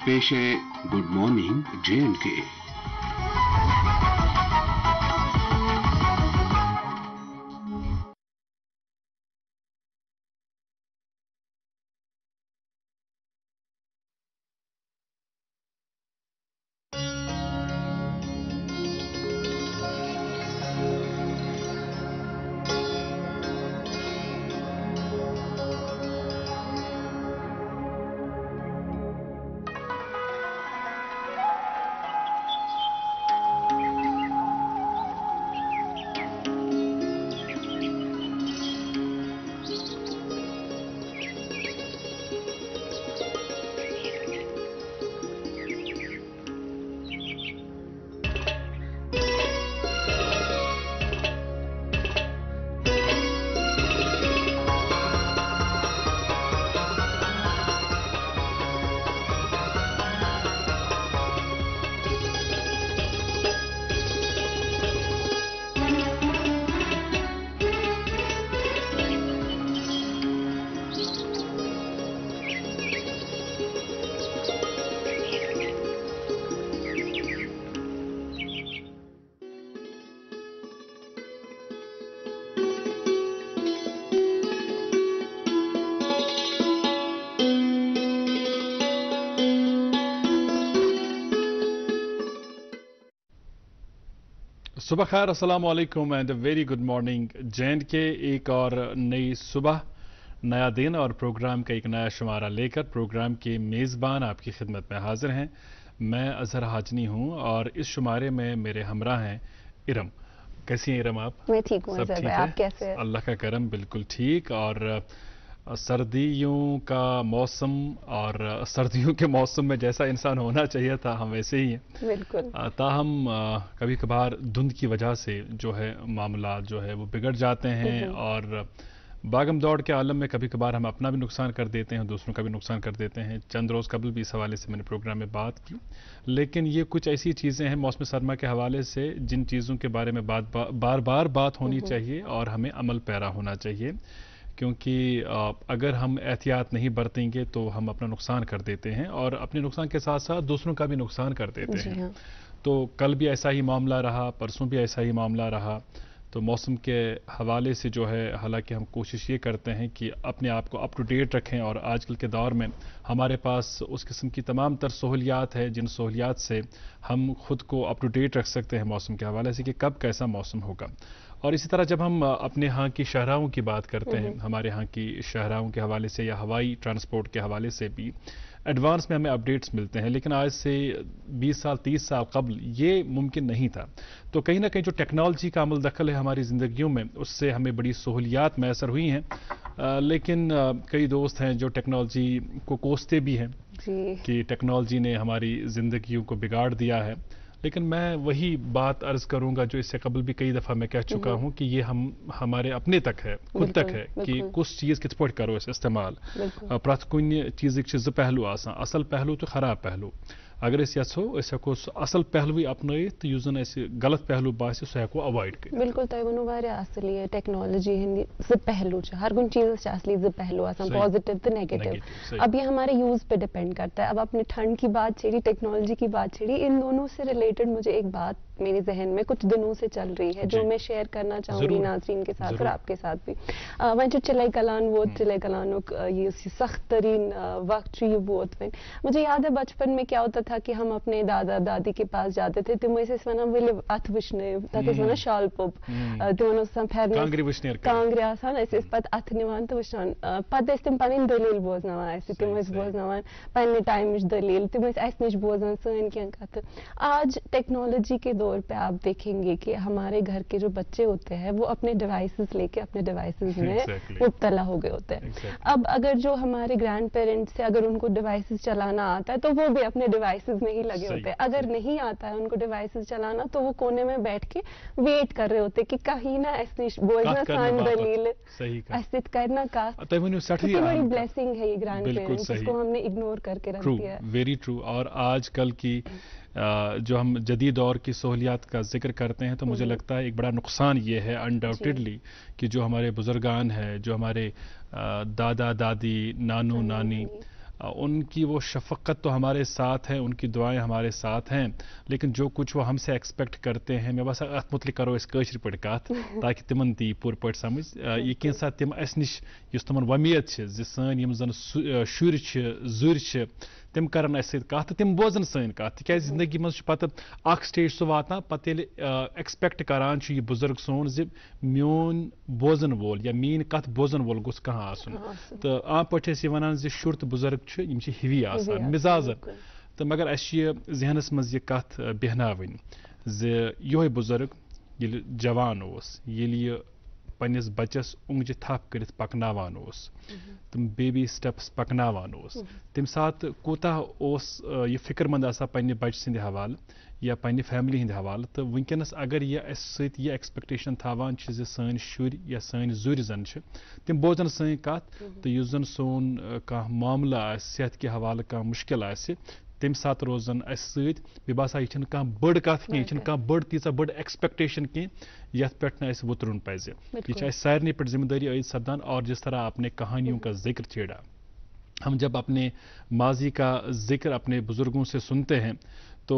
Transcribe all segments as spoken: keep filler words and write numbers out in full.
पेश है good morning J and के। सुबह खैर, अस्सलाम वालेकुम and very good morning J and K. एक और नई सुबह, नया दिन और प्रोग्राम का एक नया शुमारा लेकर प्रोग्राम के मेज़बान आपकी खिदमत में हाजिर हैं। मैं अजहर हाजनी हूं और इस शुमारे में मेरे हमरा हैं इरम। कैसी हैं इरम आप? मैं ठीक हूं अजहर भाई, आप कैसे हैं? अल्लाह का करम, बिल्कुल ठीक। और सर्दियों का मौसम और सर्दियों के मौसम में जैसा इंसान होना चाहिए था हम वैसे ही हैं बिल्कुल। ताहम कभी कभार धुंध की वजह से जो है मामला जो है वो बिगड़ जाते हैं और भागम दौड़ के आलम में कभी कभार हम अपना भी नुकसान कर देते हैं, दूसरों का भी नुकसान कर देते हैं। चंद रोज़ कबल भी इस हवाले से मैंने प्रोग्राम में बात की, लेकिन ये कुछ ऐसी चीज़ें हैं मौसम सरमा के हवाले से जिन चीज़ों के बारे में बात बा, बार बार बात होनी चाहिए और हमें अमल पैरा होना चाहिए, क्योंकि अगर हम एहतियात नहीं बरतेंगे तो हम अपना नुकसान कर देते हैं और अपने नुकसान के साथ साथ दूसरों का भी नुकसान कर देते हैं। हाँ। तो कल भी ऐसा ही मामला रहा, परसों भी ऐसा ही मामला रहा। तो मौसम के हवाले से जो है, हालांकि हम कोशिश ये करते हैं कि अपने आप को अप टू डेट रखें और आजकल के दौर में हमारे पास उस किस्म की तमाम तर सहूलियात है जिन सहूलियात से हम खुद को अप टू डेट रख सकते हैं मौसम के हवाले से कि कब कैसा मौसम होगा। और इसी तरह जब हम अपने यहाँ की शहराओं की बात करते हैं, हमारे यहाँ की शहराओं के हवाले से या हवाई ट्रांसपोर्ट के हवाले से भी एडवांस में हमें अपडेट्स मिलते हैं, लेकिन आज से बीस साल तीस साल कबल ये मुमकिन नहीं था। तो कहीं ना कहीं जो टेक्नोलॉजी का अमल दखल है हमारी ज़िंदगियों में, उससे हमें बड़ी सहूलियात मैसर हुई हैं। आ, लेकिन आ, कई दोस्त हैं जो टेक्नोलॉजी को कोसते भी हैं कि टेक्नोलॉजी ने हमारी ज़िंदगियों को बिगाड़ दिया है। लेकिन मैं वही बात अर्ज करूंगा जो इससे कबल भी कई दफ़ा मैं कह चुका हूं कि ये हम हमारे अपने तक है, खुद तक है कि कुछ चीज़ कित पट करो इस इस्तेमाल। प्रत कुन चीज़ ज पहलू आसान, असल पहलू तो ख़राब पहलू। अगर अस यछो अस हेको असल पहलू अपनैत तो युस जन गलत पहलू बासे सह हेको अवॉइड कर। बिल्कुल तय वनो वारिया असल ये टेक्नोलॉजी हिंदी ज पहलू छ, हर कुछ चीज़ छ असली ज पहलू आसान, पॉजिटिव तो नेगेटिव। अब ये हमारे यूज पे डिपेंड करता है। अब आपने ठंड की बात छेड़ी, टेक्नोलॉजी की बात छेड़ी, इन दोनों से रिलेटेड मुझे एक बात मेरे जहन में कुछ दिनों से चल रही है जो मैं शेयर करना चाहूंगी नाज़रीन के साथ और आपके साथ भी। वह जो चिल्लाई कलान वो चिल्लाई कलान ये सख्त तरीन वक्त ये वो मुझे याद है बचपन में क्या होता था कि हम अपने दादा दादी के पास जाते थे, तुम ऐसे वना विल अथ वुश्ने तक वना शाल पोप तुम सम फेर कांगरी वुश्नेर कांगरी आसान ऐसे पत अथ निवान तो वुश्नान पत ऐसे तुम पनिन दलील बोझनावा ऐसे तुम ऐसे बोझनावा पन्ने टाइम इस दलील तुम ऐसे ऐसे निश बोझन सन क्या कहते। आज टेक्नोलॉजी के दौर पे आप देखेंगे कि हमारे घर के जो बच्चे होते हैं वो अपने डिवाइसेस लेके अपने डिवाइसेस में मुब्तला हो गए होते हैं। अब अगर जो हमारे ग्रैंड पेरेंट्स से अगर उनको डिवाइसेस चलाना आता है तो वो भी अपने डिवाइसेस में ही लगे होते हैं। अगर नहीं आता है उनको डिवाइसेस चलाना तो वो कोने में बैठ के वेट कर रहे होते कि कहीं ना ऐसे बोलना सान दलील ऐसे करना का बड़ी ब्लेसिंग है ये ग्रैंड पेरेंट्स, जिसको हमने इग्नोर करके रख दिया है। Very true. और आजकल की जो हम जदीद दौर की सहूलियात का जिक्र करते हैं तो मुझे लगता है एक बड़ा नुकसान ये है अनडाउटेडली कि जो हमारे बुजुर्गान हैं, जो हमारे दादा दादी, नानू नानी, उनकी वो शफ़क़त तो हमारे साथ है, उनकी दुआएं हमारे साथ हैं, लेकिन जो कुछ वो हमसे एक्सपेक्ट करते हैं, मैं बस अत मुतलिक करो इस कश्र पट कत ताकि तिमन ती पूर पट समझ ये कैसा तिम अस निश युस तिमन वमीद छ ज सन यम जन शुर छ जुर छ तिम करन अस कत तिम बोजन सन कत तिक जिंदगी मज पत अख स्टेज सो वाता पत येल एक्सपेक्ट करान छ ये बुजुर्ग सोन ज म्योन बोजन वोल या मीन कत बोजन वोल गोस कहाँ आसन तो आम पट वनान ज शुर तो बुजुर्ग छ यम छ हिवी आसान मिजाजन तो मगर अस जहनस मज ये कत बेहनावन ज योय बुजुर्ग ये जवान ओस ये पन्निस बच्चस उंगज थप कर पकनावान ओस तम बेबी स्टेप्स पकनावान ओस तम सात कोता ओस ये फिक्रमंद आसा पन्ने बच्चे सिंध हवाल या पन्ने फैमिली हिंद हवाल तो वनकस अगर ये अस सत ये एक्सपेक्टेशन थावान छ ज सन शुर या सन जुर जन छ तम बोजन सन कत तो युस जन सोन कह मामला सेहत के हवाले कह मुश्किल आसे तम सात रोजन अस सत मे बासा यह कह बड़ कत कह कह बड़ तीचा बड़ एक्सपेक्टेशन कह यथ पे वुतरुन पज यह सारे पे जिम्मेदारी आयद सपदान और जिस तरह आपने कहानियों का जिक्र छेड़ा हम जब अपने माजी का जिक्र अपने बुजुर्गों से सुनते हैं तो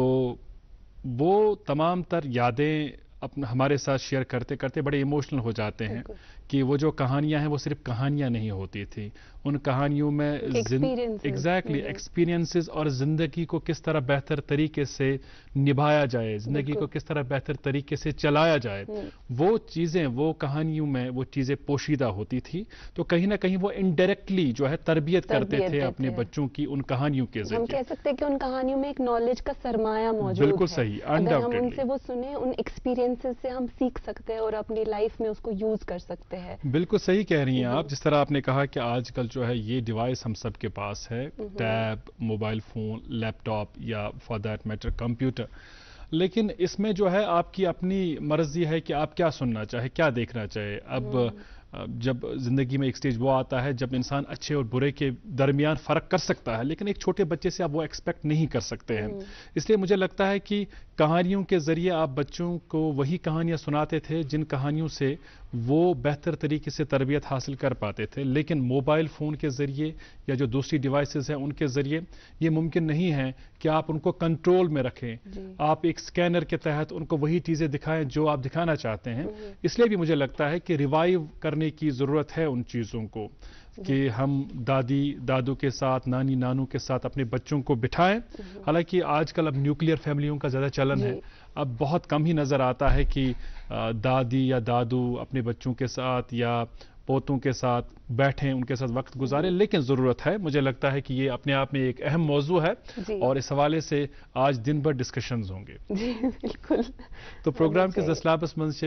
वो तमाम तर यादें अपने हमारे साथ शेयर करते करते बड़े इमोशनल हो जाते हैं कि वो जो कहानियां हैं वो सिर्फ कहानियां नहीं होती थी, उन कहानियों में एग्जैक्टली एक्सपीरियंसेस और ज़िंदगी को किस तरह बेहतर तरीके से निभाया जाए, ज़िंदगी को किस तरह बेहतर तरीके से चलाया जाए, वो चीज़ें वो कहानियों में वो चीज़ें पोशीदा होती थी। तो कहीं ना कहीं वो इनडायरेक्टली जो है तरबियत करते थे अपने बच्चों की उन कहानियों के जरिए। हम कह सकते हैं कि उन कहानियों में एक नॉलेज का सरमाया मौजूद है। बिल्कुल सही, अगर हम उनसे वो सुने, उन एक्सपीरियंसेस से हम सीख सकते हैं और अपनी लाइफ में उसको यूज कर सकते हैं। बिल्कुल सही कह रही हैं आप। जिस तरह आपने कहा कि आजकल जो है ये डिवाइस हम सब के पास है, टैब, मोबाइल फोन, लैपटॉप या फॉर दैट मैटर कंप्यूटर, लेकिन इसमें जो है आपकी अपनी मर्जी है कि आप क्या सुनना चाहे, क्या देखना चाहे। अब जब ज़िंदगी में एक स्टेज वो आता है जब इंसान अच्छे और बुरे के दरमियान फ़र्क कर सकता है, लेकिन एक छोटे बच्चे से आप वो एक्सपेक्ट नहीं कर सकते हैं। इसलिए मुझे लगता है कि कहानियों के ज़रिए आप बच्चों को वही कहानियाँ सुनाते थे जिन कहानियों से वो बेहतर तरीके से तरबियत हासिल कर पाते थे। लेकिन मोबाइल फ़ोन के ज़रिए या जो दूसरी डिवाइसेस हैं उनके ज़रिए ये मुमकिन नहीं है कि आप उनको कंट्रोल में रखें, आप एक स्कैनर के तहत उनको वही चीज़ें दिखाएं जो आप दिखाना चाहते हैं। इसलिए भी मुझे लगता है कि रिवाइव करने की ज़रूरत है उन चीज़ों को कि हम दादी दादू के साथ, नानी नानू के साथ अपने बच्चों को बिठाएं। हालांकि आजकल अब न्यूक्लियर फैमिलियों का ज़्यादा चलन है, अब बहुत कम ही नज़र आता है कि दादी या दादू अपने बच्चों के साथ या पोतों के साथ बैठें, उनके साथ वक्त गुजारें। लेकिन ज़रूरत है, मुझे लगता है कि ये अपने आप में एक अहम मौजू है और इस हवाले से आज दिन भर डिस्कशंस होंगे। जी बिल्कुल। तो प्रोग्राम के दसलाबस मज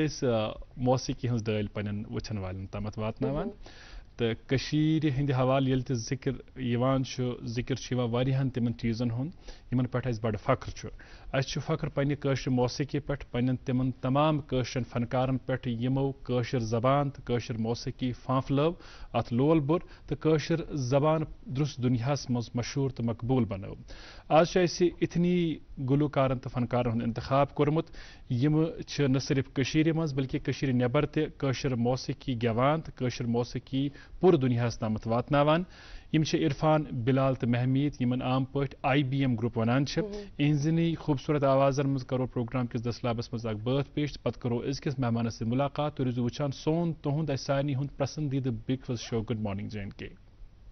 मौसीकी हंस दल पन वचन वालन तमत वातनावान तो कशीर हिंद हवाल ये जिक्र यवान जिक्र वारियान तिमन चीज़न हुन यमन पे अस बड़ फख्र छु। अस फख्र पन्ने कशर मौसीकी पे पन्न तिमन तमाम कशर फनकारन पे यमो कशर जबान तो कशर मौसीकी फांफ लव अत लोल बुर तो कशर जबान दुरुस्त दुनियास मज मशहूर तो मकबूल बनो। आज इतनी गुलकारन तो फनकारन हुन इंतखाब कोरमुत यम न सिर्फ कशीर मज बल्कि कशीर नेबर ते कशर मौसीकी गवान तो कशर मौसीकी पूरे दुनियास तामत वातनावान। यम इरफान, बिलाल तो महमीद यमन आम पट आई बी एम ग्रुप वनान इहजनी खूबसूरत आवाज़न मज करो प्रोग्राम किस दसलाबस मज अक बात पेश पत करो अजकिस मेहमान से मुलाकात तो रुजु वुचान सोन तुहुंद सानी हुंद पसंदीदा breakfast show good morning J and K.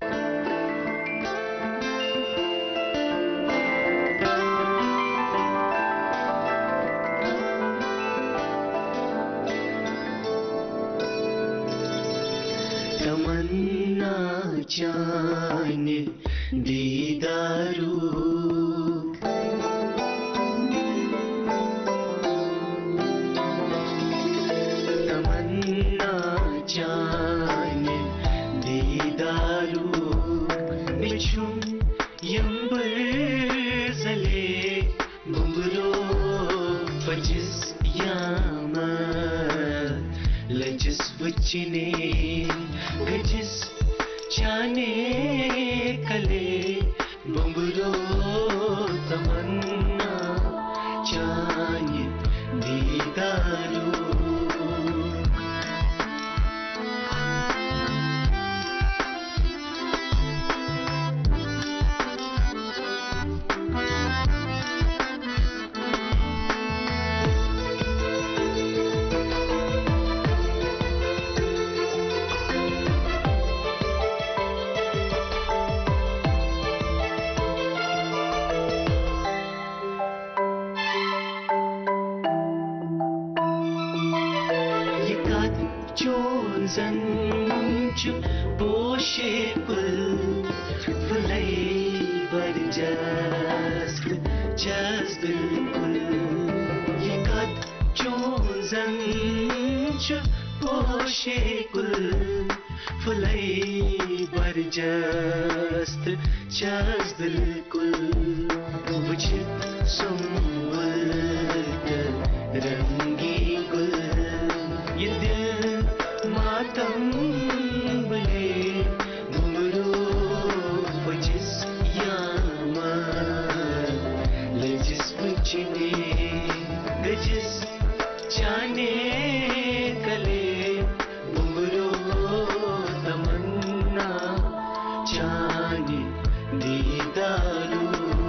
जान दीदारू तमन्ना जान दीदारू मिछुम यंबर जले बुमरो फजिस यामा लजिस वचने गजिस जाने कले बुमरो तमन्ना जाने दीदारू zuncu poshe kul fulai barjast jaz bilkul ye kad chon zuncu poshe kul fulai barjast jaz bilkul vujit sumbul rangi gul ye dil matam bale घुंघरू वजिस यामा लजिस बचने गजिस जाने कले घुंघरू तमन्ना जाने दीदारू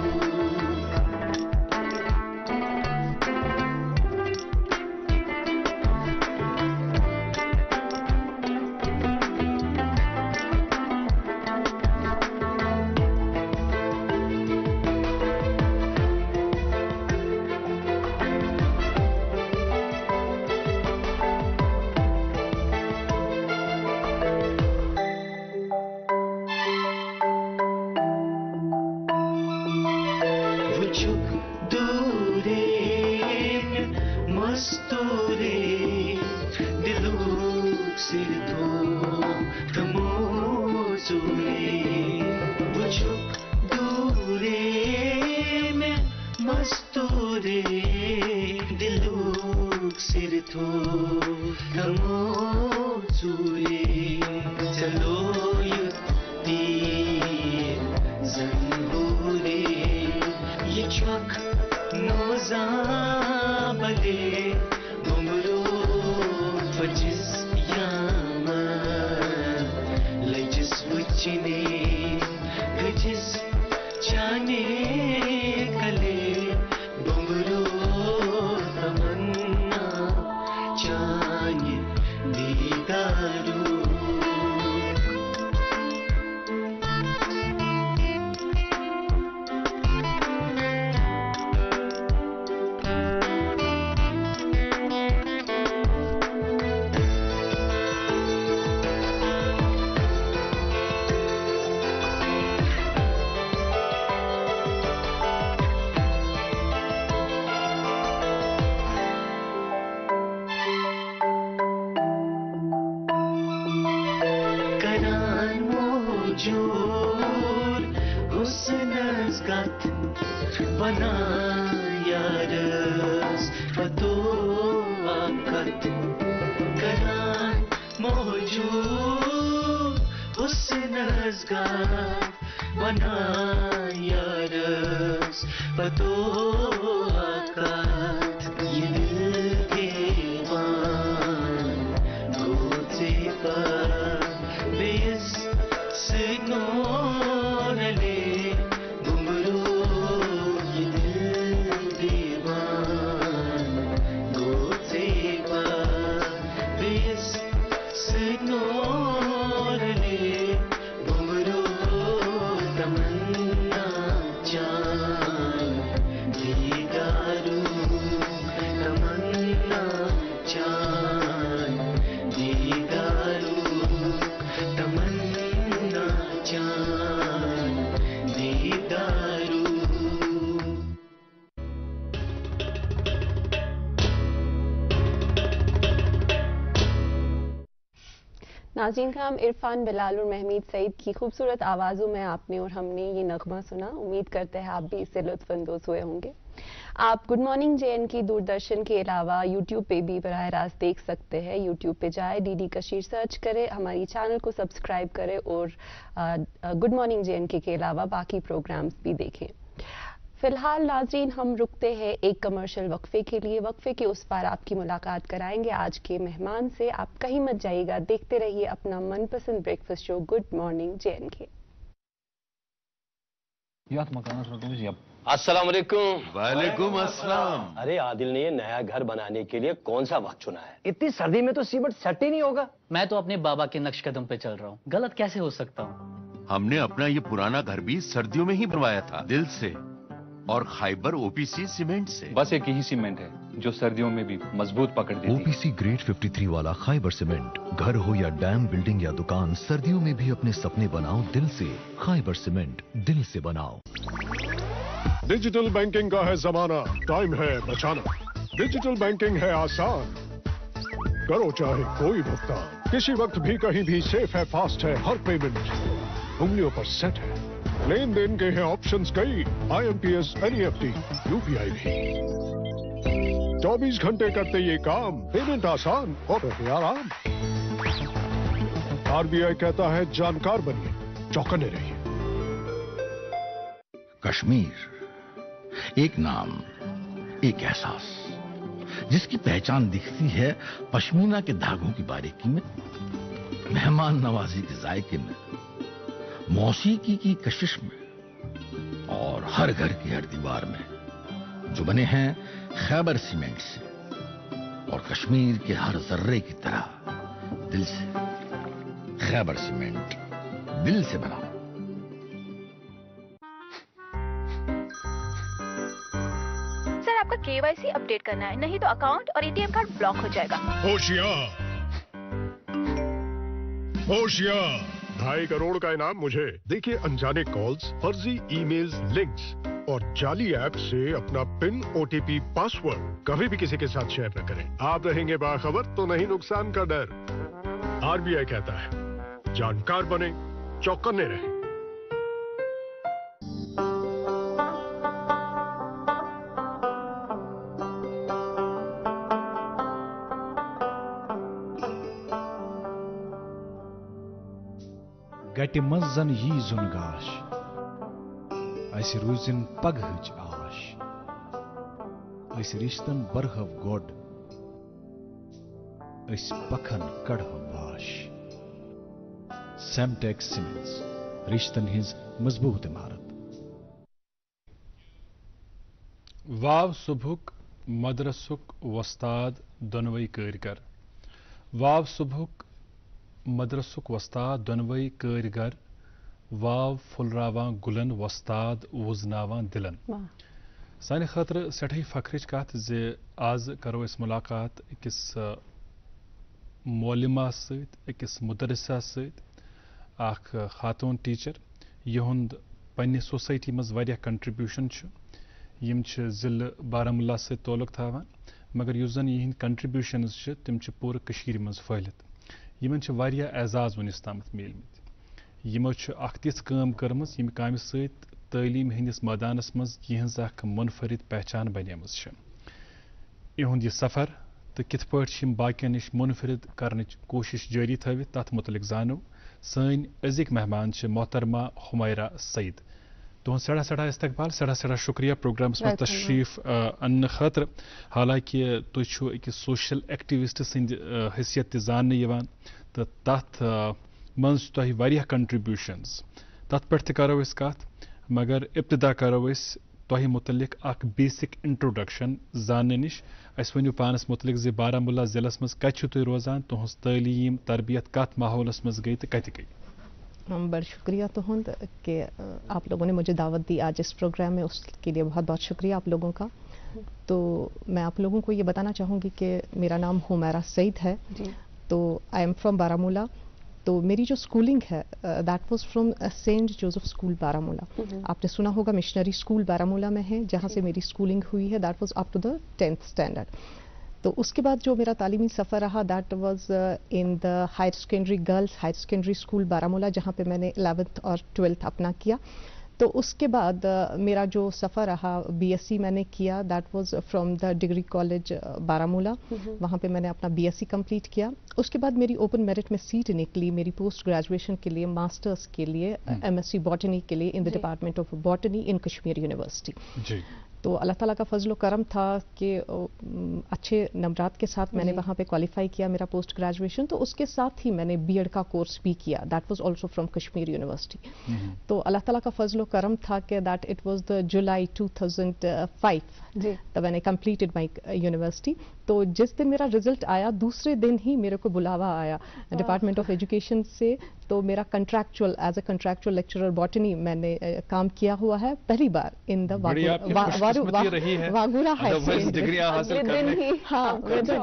नाज़रीन का हम इरफान बिलाल और महमीद सईद की खूबसूरत आवाज़ों में आपने और हमने ये नगमा सुना। उम्मीद करते हैं आप भी इससे लुत्फ़ अंदोज़ हुए होंगे। आप गुड मॉर्निंग जे एन की दूरदर्शन के अलावा यूट्यूब पे भी बराह रास्त देख सकते हैं। यूट्यूब पे जाए, डीडी कशीर सर्च करें, हमारी चैनल को सब्सक्राइब करें और गुड मॉर्निंग जे एन के, के अलावा बाकी प्रोग्राम्स भी देखें। फिलहाल नाजरीन हम रुकते हैं एक कमर्शियल वक्फे के लिए। वक्फे के उस पार आपकी मुलाकात कराएंगे आज के मेहमान से। आप कहीं मत जाइएगा, देखते रहिए अपना मनपसंद breakfast show good morning J and K. अस्सलाम वालेकुम। वालेकुम अस्सलाम। अरे आदिल ने ये नया घर बनाने के लिए कौन सा वक्त चुना है? इतनी सर्दी में तो सीमेंट सेट ही नहीं होगा। मैं तो अपने बाबा के नक्श कदम पे चल रहा हूँ, गलत कैसे हो सकता हूँ? हमने अपना ये पुराना घर भी सर्दियों में ही बनवाया था, दिल से। और खाइबर ओपीसी सीमेंट से। बस एक ही सीमेंट है जो सर्दियों में भी मजबूत पकड़ देती है। ओपीसी ग्रेड तिरेपन वाला खाइबर सीमेंट, घर हो या डैम, बिल्डिंग या दुकान, सर्दियों में भी अपने सपने बनाओ दिल से। खाइबर सीमेंट, दिल से बनाओ। डिजिटल बैंकिंग का है जमाना, टाइम है बचाना। डिजिटल बैंकिंग है आसान, करो चाहे कोई भुगतान, किसी वक्त भी कहीं भी, सेफ है, फास्ट है, हर पेमेंट उंगलियों पर सेट है। लेन देन के हैं ऑप्शंस कई, आईएमपीएस, एनईएफटी, यूपीआई भी। चौबीस घंटे करते ये काम, पेमेंट आसान और रहे आराम। आरबीआई कहता है जानकार बनिए, चौकन्ने रहिए। कश्मीर, एक नाम, एक एहसास, जिसकी पहचान दिखती है पश्मीना के धागों की बारीकी में, मेहमान नवाजी के जायके में, मौसीकी की कशिश में और हर घर की हर दीवार में, जो बने हैं खैबर सीमेंट से और कश्मीर के हर जर्रे की तरह दिल से। खैबर सीमेंट, दिल से बनाओ। सर, आपका केवाईसी अपडेट करना है, नहीं तो अकाउंट और एटीएम कार्ड ब्लॉक हो जाएगा। होशियार, होशियार, ढाई करोड़ का इनाम मुझे। देखिए अनजाने कॉल्स, फर्जी ईमेल्स, लिंक्स और जाली ऐप से अपना पिन, ओटीपी, पासवर्ड कभी भी किसी के साथ शेयर न करें। आप रहेंगे बाखबर तो नहीं नुकसान का डर। आरबीआई कहता है जानकार बने, चौकन्ने रहें। गटि मंज जन यी जुन गाश, अस रूजिन पगहच आश, अस रिश्तन बरहव गोड, अस पखन कड़हव वाश। सेमटेक सीमेंट्स, रिश्तन हिज मजबूत इमारत। वाव सुबुक मदरसुक वस्ताद दोनवई कारीगर। वाव सुबुक मदरसुक वस्ताद दोनवई कारीगर, वाव फुलरावान गुलन वस्ताद वुजनावान दिलन। सानि खतर सठी फखरिच कत जे आज करो इस मुलाकात अकिस मौलिमा सत, अकिस मुदरसा सत, अख खातून टीचर यहुंद पन्ने सोसाइटी मज वारिया कंट्रीब्यूशन छ, यम छ जिले बारामुल्ला से तोलुक थावान, मगर युस जन यहिंद कंट्रीब्यूशंस छ तिम छ पूरे कशीर मज फैलित। यमन छ वारिया एजाज वनिस तामत मिलमित। यमो छ अख तिस काम करमस यम कामि सत तालीम हंदिस मैदानस मज यहंज अख मुनफरिद पहचान बनेमस छ। इहुंद यह सफर तो कित पट बाकियन निश मुनफरिद करनच कोशिश जारी थवित, तथ मुतलिक जानो सन अजिक मेहमान छ मोहतरमा हुमैरा सईद। तुहद सड़ा सड़ा इस्तकबाल, सड़ा सड़ा शुक्रिया प्रोग्रामस में तशरीफ अन्न खतर। हालांकि तुम छो अकिस सोशल एक्टिविस्ट सद हैसियत जान यवान, तो तथ मज तुह वारिया कंट्रीब्यूशंस, तथ पे त करो इस कत, मगर इब्तदा करो इस तुह मुतलिक अख बेसिक इंट्रोडक्शन जानने निश। अस वनु पानस मुतलिक जे बारामुल्ला जिलस मज कत तुम रोजान, तुहस तालीम तरबियत कत माहौलस मज गई तो कत गई? बड़ा शुक्रिया तुहंद कि आप लोगों ने मुझे दावत दी आज इस प्रोग्राम में, उसके लिए बहुत बहुत शुक्रिया आप लोगों का। तो मैं आप लोगों को ये बताना चाहूँगी कि मेरा नाम हुमैरा सईद है, तो आई एम फ्रॉम बारामूला। तो मेरी जो स्कूलिंग है that was from Saint Joseph school Baramulla. आपने सुना होगा मिशनरी स्कूल बारामूला में है, जहाँ से मेरी स्कूलिंग हुई है। That was up to the tenth standard. तो उसके बाद जो मेरा तालीमी सफ़र रहा that was in the higher secondary girls higher secondary school Baramulla, जहाँ पे मैंने इलेवेंथ और ट्वेल्थ अपना किया। तो उसके बाद uh, मेरा जो सफ़र रहा बीएससी मैंने किया, that was from the degree college Baramulla. वहाँ पे मैंने अपना बीएससी कंप्लीट किया। उसके बाद मेरी ओपन मेरिट में सीट निकली मेरी पोस्ट ग्रेजुएशन के लिए, मास्टर्स के लिए, एमएससी बॉटनी के लिए in the department of botany in Kashmir university. तो अल्लाह ताला का फजल करम था कि अच्छे नंबरात के साथ मैंने वहाँ पे क्वालिफाई किया मेरा पोस्ट ग्रेजुएशन। तो उसके साथ ही मैंने बीएड का कोर्स भी किया, that was also from Kashmir university. तो अल्लाह ताला का फजल करम था कि that it was the July two thousand five तब मैंने कंप्लीटेड माई यूनिवर्सिटी। तो जिस दिन मेरा रिजल्ट आया दूसरे दिन ही मेरे को बुलावा आया डिपार्टमेंट ऑफ एजुकेशन से तो मेरा contractual as a contractual lecturer botany मैंने uh, काम किया हुआ है पहली बार in the Wagura high secondary. हाँ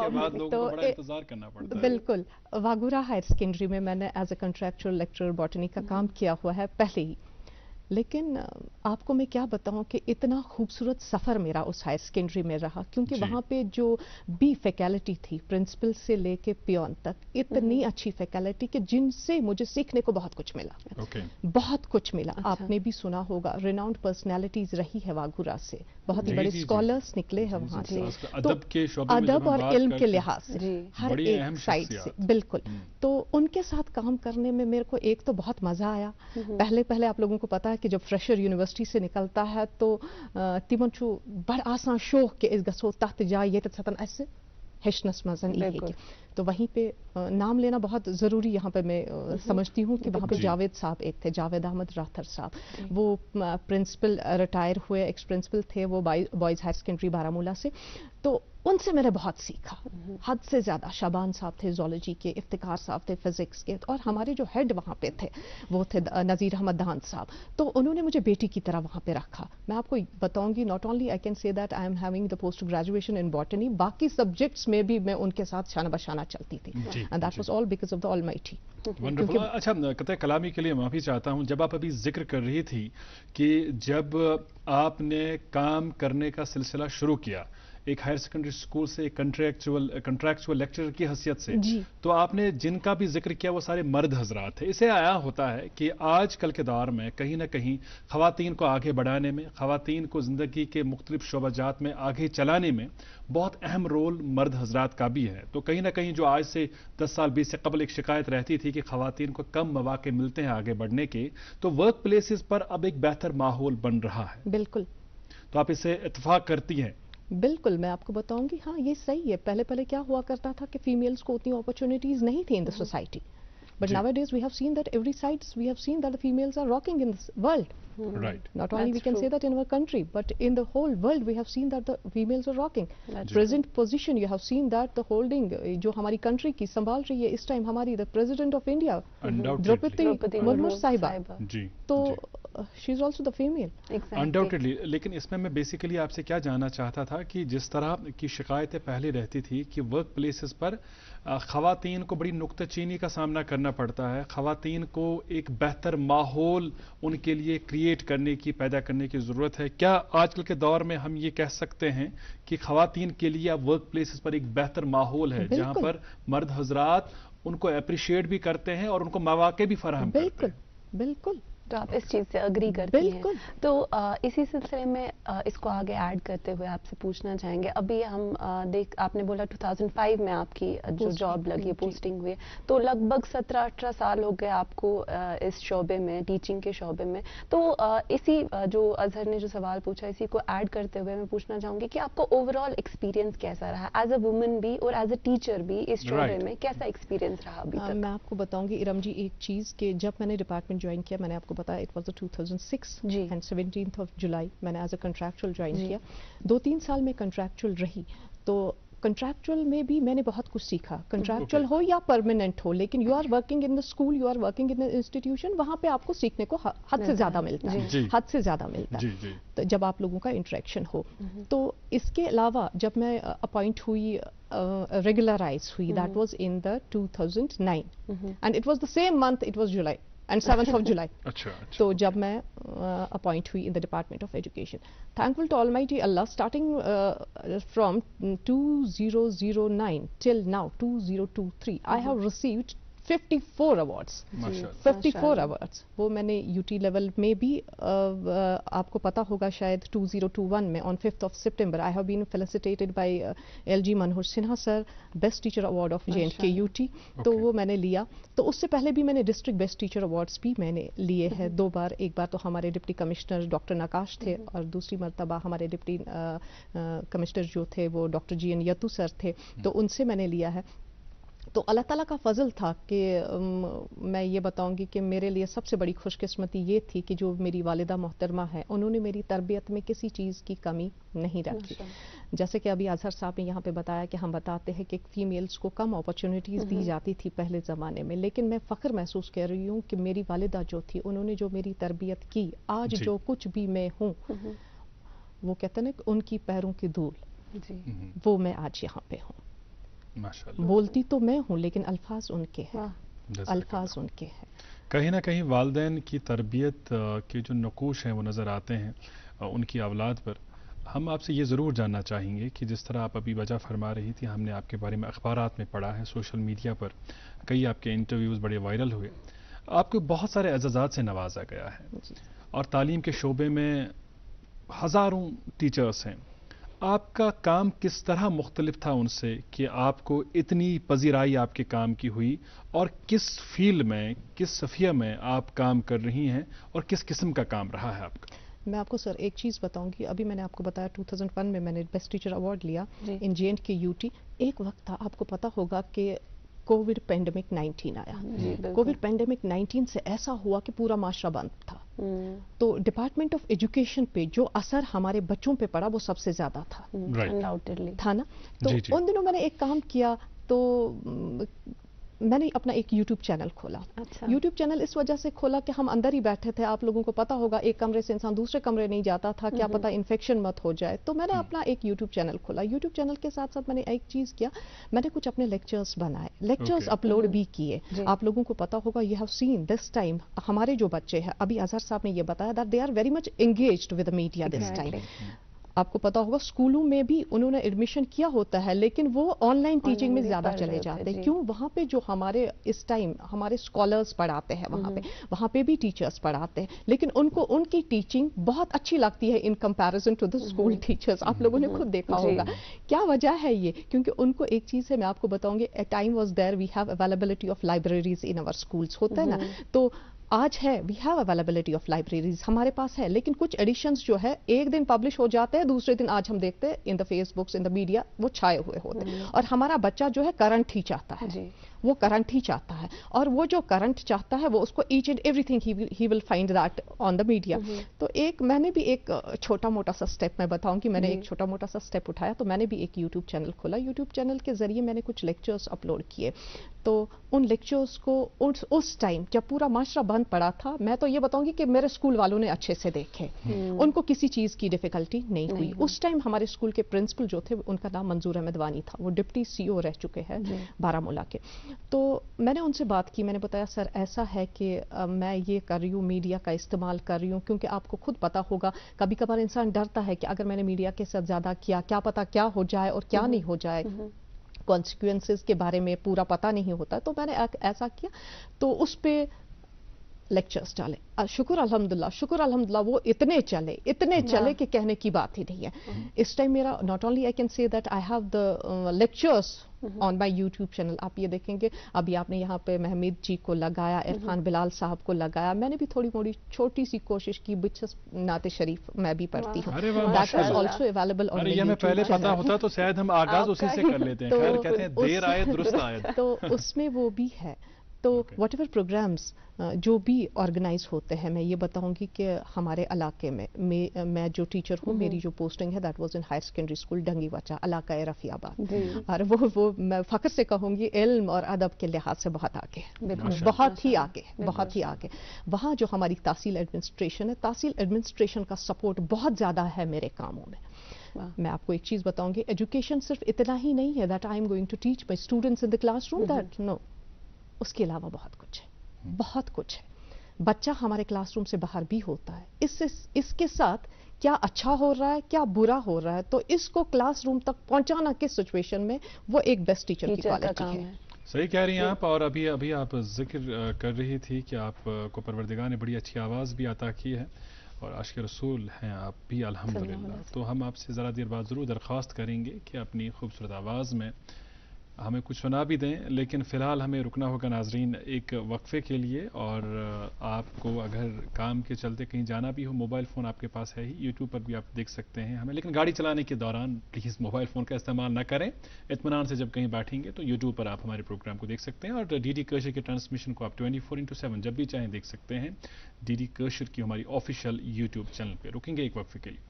तो बिल्कुल वागुरा हायर सेकेंडरी में मैंने as a contractual lecturer botany का काम किया हुआ है पहले ही। लेकिन आपको मैं क्या बताऊं कि इतना खूबसूरत सफ़र मेरा उस हायर सेकेंडरी में रहा, क्योंकि वहाँ पे जो बी फैकल्टी थी प्रिंसिपल से लेके पियोन तक, इतनी अच्छी फैकल्टी कि जिनसे मुझे सीखने को बहुत कुछ मिला। okay. बहुत कुछ मिला। अच्छा। आपने भी सुना होगा रिनाउंड पर्सनैलिटीज रही है वागुरा से, बहुत ही बड़े स्कॉलर्स निकले हैं वहाँ से, तो अदब और इल्म के लिहाज से हर एक साइड से। बिल्कुल, तो उनके साथ काम करने में मेरे को एक तो बहुत मजा आया। पहले पहले आप लोगों को पता है कि जब फ्रेशर यूनिवर्सिटी से निकलता है तो तिमन छु बड़ आसान शौक के इस गसो तहत जाए ये तन ऐसे हेशनस मजन ये, तो वहीं पे नाम लेना बहुत ज़रूरी यहाँ पे मैं समझती हूँ कि वहाँ पे जावेद साहब एक थे, जावेद अहमद राथर साहब, वो प्रिंसिपल रिटायर हुए, एक्स प्रिंसिपल थे वो बॉयज़ हायर सेकेंडरी बारामूला से, तो उनसे मैंने बहुत सीखा हद से ज़्यादा। शाबान साहब थे जोलॉजी के, इफ्तिकार साहब थे फिजिक्स के, और हमारे जो हेड वहाँ पे थे वो थे नज़ीर अहमद दान साहब, तो उन्होंने मुझे बेटी की तरह वहाँ पे रखा। मैं आपको बताऊंगी, not only I can say that I am having the post graduation in botany, बाकी सब्जेक्ट्स में भी मैं उनके साथ शाना बशाना चलती थी, and that was all because of the almighty. Wonderful. अच्छा, कतई कलामी के लिए माफी चाहता हूँ, जब आप अभी जिक्र कर रही थी कि जब आपने काम करने का सिलसिला शुरू किया एक हायर सेकेंडरी स्कूल से एक कंट्रैक्चुअल कंट्रैक्चुअल लेक्चरर की हैसियत से, तो आपने जिनका भी जिक्र किया वो सारे मर्द हजरात थे। इसे आया होता है कि आजकल के दौर में कहीं ना कहीं खवातीन को आगे बढ़ाने में, खवातीन को ज़िंदगी के मुख्तलिफ शोबाजात में आगे चलाने में बहुत अहम रोल मर्द हजरात का भी है। तो कहीं ना कहीं जो आज से दस साल बीस से कबल एक शिकायत रहती थी कि खवातीन को कम मौके मिलते हैं आगे बढ़ने के, तो वर्क प्लेसेस पर अब एक बेहतर माहौल बन रहा है। बिल्कुल, तो आप इससे इत्तेफाक करती हैं? बिल्कुल, मैं आपको बताऊंगी, हाँ ये सही है। पहले पहले क्या हुआ करता था कि फीमेल्स को उतनी अपॉर्चुनिटीज नहीं थी in the society, but nowadays we have seen that every sides we have seen that the females are rocking in this world. Right. Not only we can say that in our country, but in the whole world we have seen that the females are rocking. Present position you have seen that the holding जो हमारी country की संभाल रही है इस time हमारी the President of India, Draupadi Murmu साहिबा, तो she is also the female. Exactly. Undoubtedly. लेकिन इसमें मैं बेसिकली आपसे क्या जानना चाहता था कि जिस तरह की शिकायतें पहले रहती थी कि वर्क प्लेसेस पर खवातीन को बड़ी नुक्ताचीनी का सामना करना पड़ता है, खवातीन को एक बेहतर माहौल उनके लिए क्रिएट करने की, पैदा करने की ज़रूरत है, क्या आजकल के दौर में हम ये कह सकते हैं कि खवातीन के लिए अब वर्क प्लेसेस पर एक बेहतर माहौल है जहां पर मर्द हजरात उनको अप्रिशिएट भी करते हैं और उनको मौके भी फराहम करते हैं? बिल्कुल, तो आप इस चीज़ से अग्री करती हैं? तो आ, इसी सिलसिले में आ, इसको आगे ऐड करते हुए आपसे पूछना चाहेंगे, अभी हम आ, देख आपने बोला दो हज़ार पाँच में आपकी जो जॉब लगी, पोस्टिंग हुई, तो लगभग सत्रह अठारह साल हो गए आपको आ, इस शोबे में, टीचिंग के शोबे में। तो आ, इसी आ, जो अजहर ने जो सवाल पूछा, इसी को ऐड करते हुए मैं पूछना चाहूँगी कि आपको ओवरऑल एक्सपीरियंस कैसा रहा एज अ वुमन भी और एज अ टीचर भी इस शोबे में, कैसा एक्सपीरियंस रहा अभी तक? मैं आपको बताऊँगी इरम जी एक चीज़ कि जब मैंने डिपार्टमेंट ज्वाइन किया, मैंने आपको बताया it was two thousand six and seventeenth of July मैंने एज अ कंट्रैक्चुअल ज्वाइन किया। दो तीन साल में कंट्रैक्चुअल रही, तो कंट्रैक्चुअल में भी मैंने बहुत कुछ सीखा। Contractual okay. हो या परमानेंट हो, लेकिन you are working in the school, you are working in the institution, वहां पे आपको सीखने को हद से ज्यादा मिलता है, हद से ज्यादा मिलता है तो जब आप लोगों का इंटरेक्शन हो। तो इसके अलावा जब मैं अपॉइंट हुई, रेगुलराइज हुई, that was in the two thousand nine and it was the same month, it was July and seventh of July. अच्छा, तो जब मैं अपॉइंट हुई in the department of education, thankful to almighty Allah, starting from two thousand nine till now two thousand twenty three I have received चौवन awards, चौवन awards. वो मैंने UT level में भी, आपको पता होगा शायद टू थाउज़ेंड इक्कीस में on fifth of September I have been felicitated by LG Manohar Sinha sir, best teacher award of J and K UT, तो वो मैंने लिया। तो उससे पहले भी मैंने डिस्ट्रिक्ट बेस्ट टीचर अवार्ड्स भी मैंने लिए हैं दो बार। एक बार तो हमारे डिप्टी कमिश्नर डॉक्टर नकाश थे और दूसरी मरतबा हमारे डिप्टी कमिश्नर जो थे वो doctor G N Yatoo sir थे, तो उनसे मैंने लिया है। तो अल्लाह ताला का फजल था कि मैं ये बताऊंगी कि मेरे लिए सबसे बड़ी खुशकिस्मती ये थी कि जो मेरी वालिदा मोहतरमा है उन्होंने मेरी तरबियत में किसी चीज़ की कमी नहीं रखी। जैसे कि अभी अजहर साहब ने यहाँ पे बताया कि हम बताते हैं कि फीमेल्स को कम अपॉर्चुनिटीज़ दी जाती थी पहले ज़माने में, लेकिन मैं फ़ख्र महसूस कर रही हूँ कि मेरी वालिदा जो थी उन्होंने जो मेरी तरबियत की, आज जो कुछ भी मैं हूँ वो कहते हैं ना कि उनकी पैरों की धूल, वो मैं आज यहाँ पे हूँ। बोलती तो मैं हूँ लेकिन अल्फाज उनके हैं, अल्फाज उनके हैं। कहीं ना कहीं वालिदैन की तरबियत के जो नकूश हैं वो नज़र आते हैं उनकी औलाद पर। हम आपसे ये ज़रूर जानना चाहेंगे कि जिस तरह आप अभी वजह फरमा रही थी, हमने आपके बारे में अखबारात में पढ़ा है, सोशल मीडिया पर कई आपके इंटरव्यूज़ बड़े वायरल हुए, आपको बहुत सारे एजाज़ात से नवाजा गया है और तालीम के शोबे में हज़ारों टीचर्स हैं। आपका काम किस तरह मुख्तलिफ था उनसे कि आपको इतनी पजीराई आपके काम की हुई, और किस फील्ड में, किस सफ़िया में आप काम कर रही हैं और किस किस्म का काम रहा है आपका? मैं आपको सर एक चीज़ बताऊंगी। अभी मैंने आपको बताया दो हज़ार एक में मैंने बेस्ट टीचर अवार्ड लिया इन जे एंड के यूटी। एक वक्त था, आपको पता होगा कि कोविड पेंडेमिक नाइनटीन आया। कोविड पेंडेमिक नाइनटीन से ऐसा हुआ कि पूरा माशरा बंद था, तो डिपार्टमेंट ऑफ एजुकेशन पे जो असर हमारे बच्चों पे पड़ा वो सबसे ज्यादा था, अनडाउटेडली था ना। तो जी जी। उन दिनों मैंने एक काम किया, तो मैंने अपना एक यूट्यूब चैनल खोला। अच्छा। यूट्यूब चैनल इस वजह से खोला कि हम अंदर ही बैठे थे, आप लोगों को पता होगा एक कमरे से इंसान दूसरे कमरे नहीं जाता था, क्या पता इन्फेक्शन मत हो जाए। तो मैंने अपना एक यूट्यूब चैनल खोला। यूट्यूब चैनल के साथ साथ मैंने एक चीज़ किया, मैंने कुछ अपने लेक्चर्स बनाए, लेक्चर्स अपलोड भी किए। आप लोगों को पता होगा, you have seen this time हमारे जो बच्चे हैं, अभी अजहर साहब ने ये बताया that they are very much engaged with the media this time. आपको पता होगा स्कूलों में भी उन्होंने एडमिशन किया होता है, लेकिन वो ऑनलाइन टीचिंग में ज्यादा चले जाते हैं। क्यों? वहाँ पे जो हमारे इस टाइम हमारे स्कॉलर्स पढ़ाते हैं, वहाँ पे वहाँ पे भी टीचर्स पढ़ाते हैं, लेकिन उनको उनकी टीचिंग बहुत अच्छी लगती है in comparison to the school teachers. आप लोगों ने खुद देखा होगा। क्या वजह है ये? क्योंकि उनको एक चीज है, मैं आपको बताऊंगी, a time was there we have availability of libraries in our schools, होता है ना। तो आज है we have availability of libraries, हमारे पास है, लेकिन कुछ एडिशंस जो है एक दिन पब्लिश हो जाते हैं, दूसरे दिन आज हम देखते हैं in the Facebooks, in the media, वो छाए हुए होते हैं। और हमारा बच्चा जो है करंट ही चाहता है, वो करंट ही चाहता है, और वो जो करंट चाहता है वो उसको each and everything he will find that on the media. तो एक मैंने भी एक छोटा मोटा सा स्टेप मैं बताऊं कि मैंने एक छोटा मोटा सा स्टेप उठाया। तो मैंने भी एक यूट्यूब चैनल खोला। यूट्यूब चैनल के जरिए मैंने कुछ लेक्चर्स अपलोड किए। तो उन लेक्चर्स को उस, उस टाइम जब पूरा माशरा बंद पड़ा था, मैं तो ये बताऊंगी कि मेरे स्कूल वालों ने अच्छे से देखे, उनको किसी चीज की डिफिकल्टी नहीं हुई। उस टाइम हमारे स्कूल के प्रिंसिपल जो थे, उनका नाम मंजूर अहमद वानी था, वो डिप्टी सीईओ रह चुके हैं बारामूला के। तो मैंने उनसे बात की, मैंने बताया सर ऐसा है कि आ, मैं ये कर रही हूँ, मीडिया का इस्तेमाल कर रही हूँ, क्योंकि आपको खुद पता होगा कभी कभार इंसान डरता है कि अगर मैंने मीडिया के साथ ज्यादा किया, क्या पता क्या हो जाए और क्या नहीं हो जाए, कॉन्सिक्वेंसेस के बारे में पूरा पता नहीं होता। तो मैंने ऐसा किया, तो उस पे लेक्चर्स डाले। शुक्र अल्हम्दुलिल्लाह, शुक्र अल्हम्दुलिल्लाह वो इतने चले, इतने चले कि कहने की बात ही नहीं है। इस टाइम मेरा not only I can say that I have the lectures on my YouTube channel. आप ये देखेंगे, अभी आपने यहाँ पे महमूद जी को लगाया, इरफान बिलाल साहब को लगाया, मैंने भी थोड़ी मोड़ी छोटी सी कोशिश की। बिचस नाते शरीफ मैं भी पढ़ती हूँ, that is also available on ये हमें पहले पता होता तो शायद हम आगाज उसी से कर लेते हैं। खैर कहते हैं देर आए दुरुस्त आए, तो उसमें वो भी है। तो वट एवर प्रोग्राम्स जो भी ऑर्गेनाइज होते हैं, मैं ये बताऊंगी कि हमारे इलाके में मैं, मैं जो टीचर हूँ, मेरी जो पोस्टिंग है that was in higher secondary school Dangiwacha, इलाका रफियाबाद। और वो वो मैं फख्र से कहूँगी इल्म और अदब के लिहाज से बहुत आगे है, बहुत ही आगे, बहुत ही आगे। वहाँ जो हमारी तहसील एडमिनिस्ट्रेशन है, तहसील एडमिनिस्ट्रेशन का सपोर्ट बहुत ज़्यादा है मेरे कामों में। मैं आपको एक चीज़ बताऊंगी, एजुकेशन सिर्फ इतना ही नहीं है that I am going to teach my students in the classroom, that no, उसके अलावा बहुत कुछ है, बहुत कुछ है। बच्चा हमारे क्लासरूम से बाहर भी होता है, इससे इसके साथ क्या अच्छा हो रहा है, क्या बुरा हो रहा है, तो इसको क्लासरूम तक पहुंचाना किस सिचुएशन में, वो एक बेस्ट टीचर की क्वालिटी है। सही कह रही हैं आप। और अभी अभी आप जिक्र कर रही थी कि आप को परवरदिगार ने बड़ी अच्छी आवाज़ भी अता की है और आशिक़ रसूल हैं आप भी अल्हम्दुलिल्लाह। तो हम आपसे ज़रा देर बाद ज़रूर दरख्वास्त करेंगे कि अपनी खूबसूरत आवाज़ में हमें कुछ सुना भी दें, लेकिन फ़िलहाल हमें रुकना होगा नाजरीन एक वक्फे के लिए। और आपको अगर काम के चलते कहीं जाना भी हो, मोबाइल फ़ोन आपके पास है ही, यूट्यूब पर भी आप देख सकते हैं हमें, लेकिन गाड़ी चलाने के दौरान प्लीज़ मोबाइल फ़ोन का इस्तेमाल ना करें। इत्मीनान से जब कहीं बैठेंगे तो यूट्यूब पर आप हमारे प्रोग्राम को देख सकते हैं, और डी डी कर्शर के ट्रांसमिशन को आप ट्वेंटी फोर इंटू सेवन जब भी चाहें देख सकते हैं डी डी कर्शर की हमारी ऑफिशियल यूट्यूब चैनल पर। रुकेंगे एक वक्फे के लिए।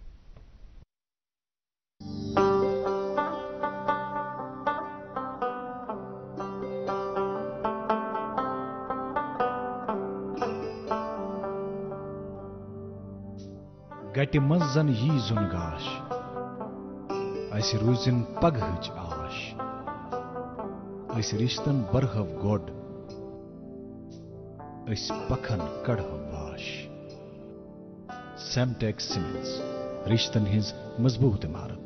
गटि मंज जन यी जुन गाश अस रूजिन पगहच आश अस रिश्तन बरहव गोड अस पखन कड़हव बाश। सेमटेक सीमेंट्स रिश्तन हिंज मजबूत इमारत।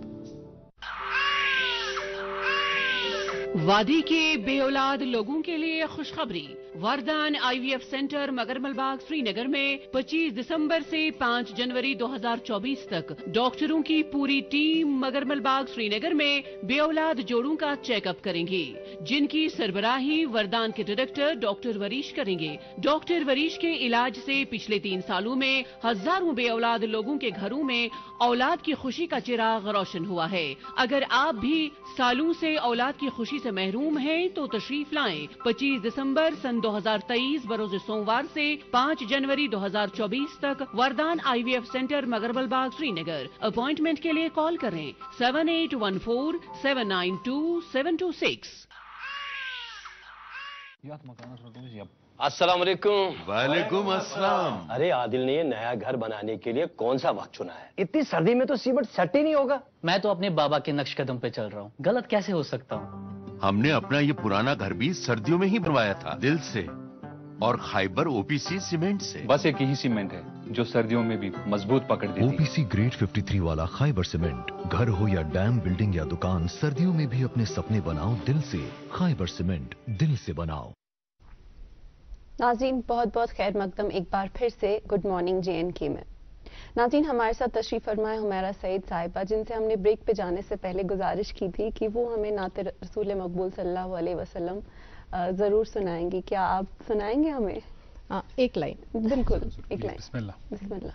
वादी के बेऔलाद लोगों के लिए खुशखबरी। वरदान आईवीएफ सेंटर मगरमलबाग श्रीनगर में पच्चीस दिसंबर से पाँच जनवरी दो हज़ार चौबीस तक डॉक्टरों की पूरी टीम मगरमलबाग श्रीनगर में बेऔलाद जोड़ों का चेकअप करेंगे, जिनकी सरबराही वरदान के डायरेक्टर डॉक्टर वरीश करेंगे। डॉक्टर वरीश के इलाज से पिछले तीन सालों में हजारों बेऔलाद लोगों के घरों में औलाद की खुशी का चिराग रोशन हुआ है। अगर आप भी सालों से औलाद की खुशी से महरूम हैं तो तशरीफ लाएं। पच्चीस दिसंबर सन दो हज़ार तेईस बरोज सोमवार से पाँच जनवरी दो हज़ार चौबीस तक Vardaan IVF centre Magarmalbagh Srinagar. Appointment के लिए कॉल करें seven eight one four seven nine two seven two six. अस्सलाम वालेकुम। वालेकुम अस्सलाम। अरे आदिल ने ये नया घर बनाने के लिए कौन सा वक्त चुना है? इतनी सर्दी में तो सीमेंट सेट ही नहीं होगा। मैं तो अपने बाबा के नक्श कदम पे चल रहा हूँ, गलत कैसे हो सकता हूँ? हमने अपना ये पुराना घर भी सर्दियों में ही बनवाया था, दिल से, और खाइबर ओपीसी सीमेंट से। बस एक यही सीमेंट है जो सर्दियों में भी मजबूत पकड़ देती है। ओपीसी ग्रेड तिरेपन वाला खाइबर सीमेंट। घर हो या डैम, बिल्डिंग या दुकान, सर्दियों में भी अपने सपने बनाओ दिल से। खाइबर सीमेंट, दिल से बनाओ। नाज़रीन बहुत बहुत खैर मकदम एक बार फिर से गुड मॉर्निंग जे एंड के में। नाज़रीन हमारे साथ तशरीफ फरमाए हुमैरा सईद साहिबा, जिनसे हमने ब्रेक पे जाने से पहले गुजारिश की थी कि वो हमें नात रसूल मकबूल सल्लल्लाहु अलैहि वसल्लम ज़रूर सुनाएंगी। क्या आप सुनाएंगे हमें? आ, एक लाइन। बिल्कुल एक लाइन। बिस्मिल्लाह बिस्मिल्लाह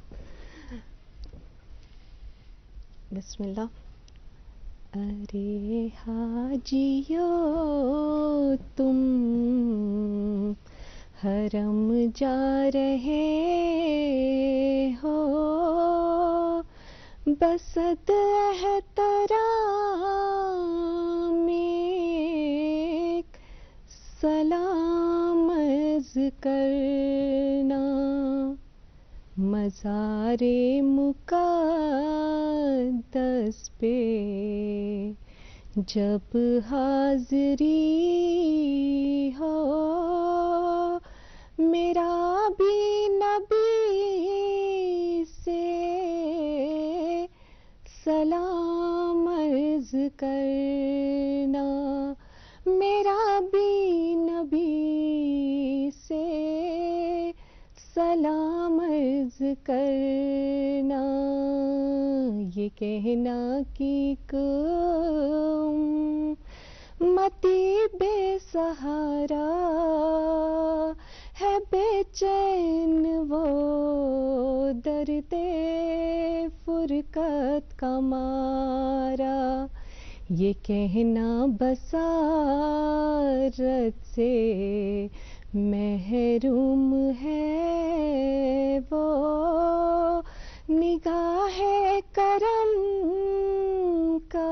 बिस्मिल्लाह। अरे हाजियो तुम हरम जा रहे हो, बसत है तरा में सलाम अर्ज़ करना, मज़ारे मुक़द्दस पे जब हाज़री हो, मेरा भी नबी से सलाम अर्ज़ करना, मेरा भी नबी से सलाम अर्ज़ करना। ये कहना कि मती बेसहारा है, बेचैन वो दर्दे फुरकत का मारा। ये कहना बसारत से महरूम है वो, निगाह करम का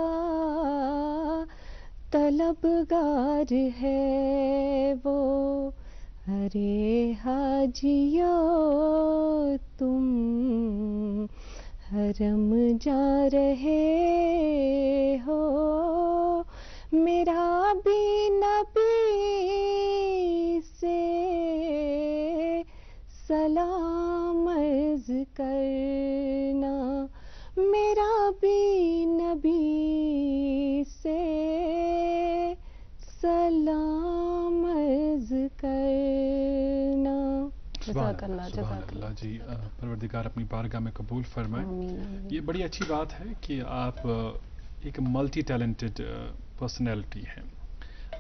तलबगार है वो। अरे हाजियो तुम हरम जा रहे हो, मेरा भी नबी से सलाम अर्ज़ करना, मेरा भी नबी से सलाम अर्ज़ करना। जज़ाकल्लाह जज़ाकल्लाह जी, परवरदिगार अपनी बारगाह में कबूल फरमाए। ये बड़ी अच्छी बात है कि आप एक मल्टी टैलेंटेड पर्सनैलिटी हैं,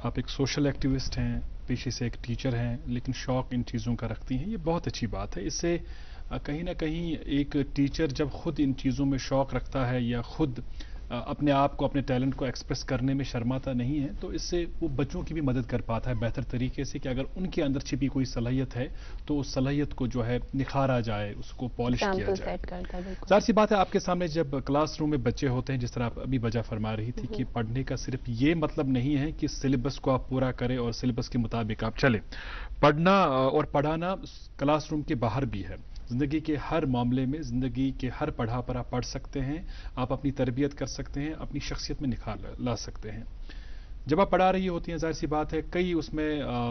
آپ ایک سوشل ایکٹیوسٹ ہیں, پیشے سے ایک ٹیچر ہیں, لیکن شوق ان چیزوں کا رکھتی ہیں, یہ بہت اچھی بات ہے. اس سے کہیں نہ کہیں ایک ٹیچر جب خود ان چیزوں میں شوق رکھتا ہے یا خود اپنے آپ کو, اپنے ٹیلنٹ کو ایکسپریس کرنے میں شرماتا نہیں ہے, تو اس سے وہ بچوں کی بھی مدد کر پاتا ہے بہتر طریقے سے, کہ اگر ان کے اندر چھپی کوئی صلاحیت ہے تو اس صلاحیت کو جو ہے نکھارا جائے, اس کو پالش کیا جائے. ظاہر سی بات ہے آپ کے سامنے جب کلاس روم میں بچے ہوتے ہیں, جس طرح آپ ابھی وجہ فرما رہی تھی کہ پڑھنے کا صرف یہ مطلب نہیں ہے کہ سلیبس کو آپ پورا کریں اور سلیبس کے مطابق آپ چلیں. پڑھنا اور پڑھانا کلاس روم کے باہر بھی ہے. زندگی کے ہر معاملے میں, زندگی کے ہر پڑھا پر آپ پڑھ سکتے ہیں, آپ اپنی تربیت کر سکتے ہیں, اپنی شخصیت میں نکھار لا سکتے ہیں. جب آپ پڑھا رہی ہوتی ہیں, ظاہر سی بات ہے کئی اس میں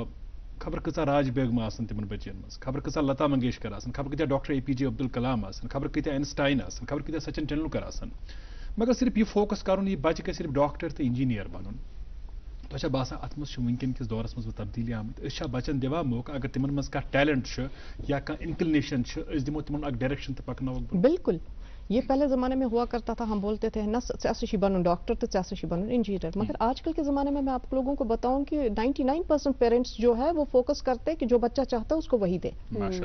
خبر کتا راج بیگم آسن تمن بچین مز, خبر کتا لتا منگیشکر آسن, خبر کتا ڈاکٹر اے پی جے عبدالکلام آسن, خبر کتا آئنسٹائن آسن, خبر کتا سچن ٹینڈولکر آسن, مگر صرف یہ فوکس کرن یہ بچہ کہ صرف ڈاکٹر تو انجینئر بنن. تو باسان ات مز ونکن کس دورس مز تبدیلی آمت, بچن دان موقع اگر تمن مز ٹیلنٹ یا انکلنیشن دمو تمن اک ڈائریکشن تو پکنو. بالکل, یہ پہلے زمانے میں ہوا کرتا تھا, ہم بولتے تھے نا ژے بنن ڈاکٹر تو ژے بنن انجینئر, مگر آج کل کے زمانے میں میں آپ لوگوں کو بتاؤں کہ نائنٹی نائن پرسینٹ پیرنٹس جو ہے وہ فوکس کرتے ہیں کہ جو بچہ چاہتا ہے اس کو وہی دے,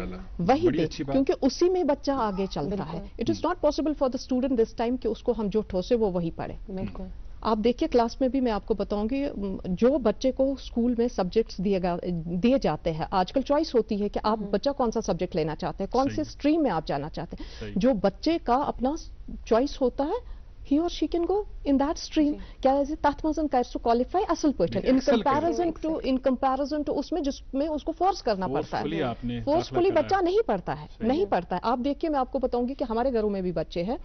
وہی دے, کیونکہ اسی میں بچہ آگے چلتا ہے. It is not possible for the student this time کہ اس کو ہم جو ٹھوسے وہ وہی پڑھے. بالکل, آپ دیکھیے کلاس میں بھی میں آپ کو بتاؤں گی, جو بچے کو اسکول میں سبجیکٹس دیے جاتے ہیں, آج کل چوائس ہوتی ہے کہ آپ بچہ کون سا سبجیکٹ لینا چاہتے ہیں, کون سے اسٹریم میں آپ جانا چاہتے ہیں. جو بچے کا اپنا چوائس ہوتا ہے, he or she can go in that stream. کیا تات مزن کر سو کوالیفائی اصل پٲٹھۍ in comparison to in comparison to اس میں جس میں اس کو فورس کرنا پڑتا ہے, فورسفلی بچہ نہیں پڑھتا ہے, نہیں پڑھتا ہے. آپ دیکھیے میں آپ کو بتاؤں گی کہ ہمارے گھروں میں بھی بچے ہیں,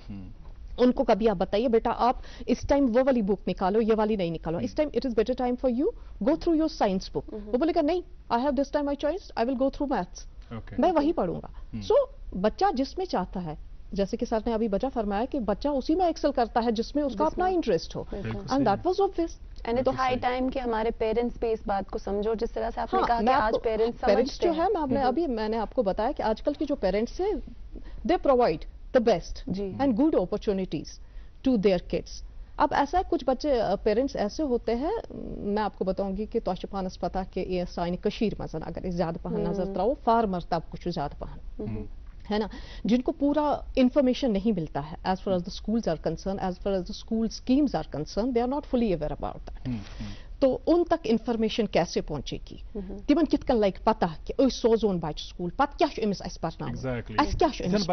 ان کو کبھی آپ بتائیے بیٹا آپ اس ٹائم وہ والی بک نکالو, یہ والی نہیں نکالو, اس time it is better time for you go through your science book. وہ بولے گا نہیں, I have this time my choice, I will go through maths, میں وہی پڑھوں گا. سو بچہ جس میں چاہتا ہے, جیسے کہ سر نے ابھی بچہ فرمایا کہ بچہ اسی میں ایکسل کرتا ہے جس میں اس کا اپنا انٹرسٹ ہو, and that was obvious. And تو ہائی ٹائم کہ ہمارے پیرنٹس بھی اس بات کو سمجھو, جس طرح سے آپ نے کہا کہ آج پیرنٹس پیرنٹس جو ہے, میں ابھی میں نے آپ کو بتایا کہ آج کل کے جو پیرنٹس ہیں they provide the best and good opportunities to their kids. اب ایسا ہے کچھ بچے پیرنٹس ایسے ہوتے ہیں, میں آپ کو بتاؤں گی کہ تو پانس پتہ کہ یہ سانہ کشیر مز اگر زیادہ پہن نظر تراؤ فارمر طبقہ زیادہ پہن ہے نا, جن کو پورا انفارمیشن نہیں ملتا ہے as far as the schools are concern, as far as the school schemes are concern, they are not fully aware about that. تو ان تک انفارمیشن کیسے پہنچے گی, تمن کت کن لگ پتہ کہ أسۍ سوزون بچہ سکول, پتہ کیا امس اس پرناون, اس کیا امس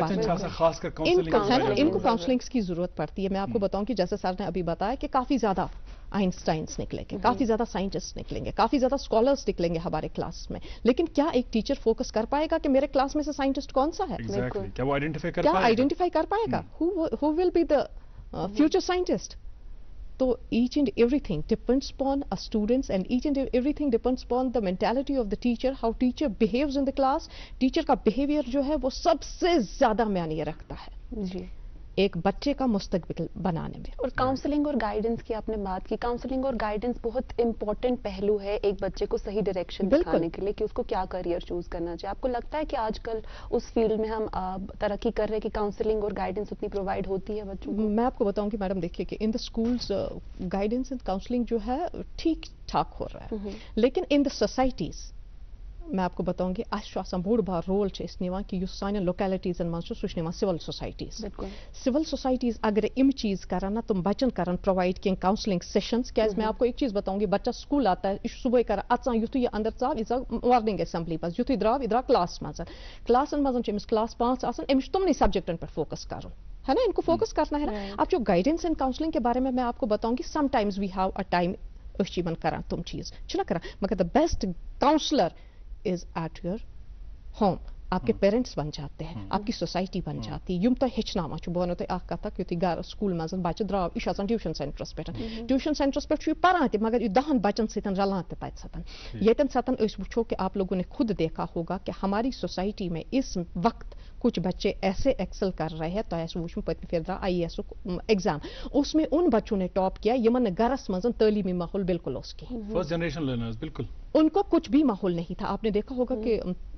پرناون, ان کو کاؤنسلنگس کی ضرورت پڑتی ہے. میں آپ کو بتاؤں کہ جیسے سر نے ابھی بتایا کہ کافی زیادہ آئنسٹائنس نکلیں گے, کافی زیادہ سائنٹسٹ نکلیں گے, کافی زیادہ اسکالرس نکلیں گے ہمارے کلاس میں, لیکن کیا ایک ٹیچر فوکس کر پائے گا کہ میرے کلاس میں سے سائنٹسٹ کون سا ہے, کیا وہ آئیڈینٹیفائی کر پائے گا, he will be the future scientist. تو each and everything depends upon a students and each and everything depends upon the mentality of the teacher, how teacher behaves in the class. teacher کا behavior جو ہے وہ سب سے زیادہ معنی رکھتا ہے جی ایک بچے کا مستقبل بنانے میں. اور کاؤنسلنگ اور گائیڈنس کی آپ نے بات کی, کاؤنسلنگ اور گائیڈنس بہت امپورٹنٹ پہلو ہے ایک بچے کو صحیح ڈائریکشن دکھانے کے لیے کہ اس کو کیا کریئر چوز کرنا چاہیے. آپ کو لگتا ہے کہ آج کل اس فیلڈ میں ہم ترقی کر رہے ہیں کہ کاؤنسلنگ اور گائیڈنس اتنی پرووائڈ ہوتی ہے بچوں کو؟ میں آپ کو بتاؤں کہ میڈم دیکھیے کہ in the schools guidance and counselling جو ہے ٹھیک ٹھاک ہو رہا ہے, لیکن ان دا سوسائٹیز میں آپ کو بتاؤں گی اس بوڑ بار رول نوان کہ سان لوکیلٹیزن من سہ سول سوسائٹیز. سول سوسائٹیز اگر ام چیز کران نا تم بچن کران پرووائڈ کی کاؤنسلنگ سیشنز, کیاز میں آپ کو ایک چیز بتاؤں گی, بچہ سکول آتا ہے یہ صبح کر اچان یتھے یہ اندر ژاو یہ ژاو وارننگ اسمبلی مز, یتھے دراو یہ دراو کلاس مز, کلاسن مز امس کلاس پانچ آسان, امس تمنی سبجیکٹن پر فوکس کرن ہے نا, ان کو فوکس کرنا ہے نا. اب جو گائیڈنس اینڈ کاؤنسلنگ کے بارے میں میں آپ کو بتاؤں گی, sometimes we have a time اس کران تم چیز چھنا کران, مگر the best counsellor is at your home. آپ کے پیرنٹس بن جاتے ہیں, آپ کی سوسائٹی بن جاتی ہے, یم تہ ہچناوان چھ بہ ونو تہ اکھ کتھ یتھے گھر سکول مز بچہ دراو یہ آسان ٹیوشن سینٹرس پہ, ٹیوشن سینٹرس پہ یہ پران تہ مگر یہ دہن بچن سۭتۍ رلان تہ تتہ ساتن. یتن ساتن أسۍ وچھو کہ آپ لوگوں نے خود دیکھا ہوگا کہ ہماری سوسائٹی میں اس وقت کچھ بچے ایسے ایکسل کر رہے ہیں, تو ایسے وچھو پتم پھر درا آئی ایس ایگزام, اس میں ان بچوں نے ٹاپ کیا یمن گھرس مز تعلیمی ماحول بالکل اس کی, فرسٹ جنریشن لرنرز بالکل, ان کو کچھ بھی ماحول نہیں تھا. آپ نے دیکھا ہوگا کہ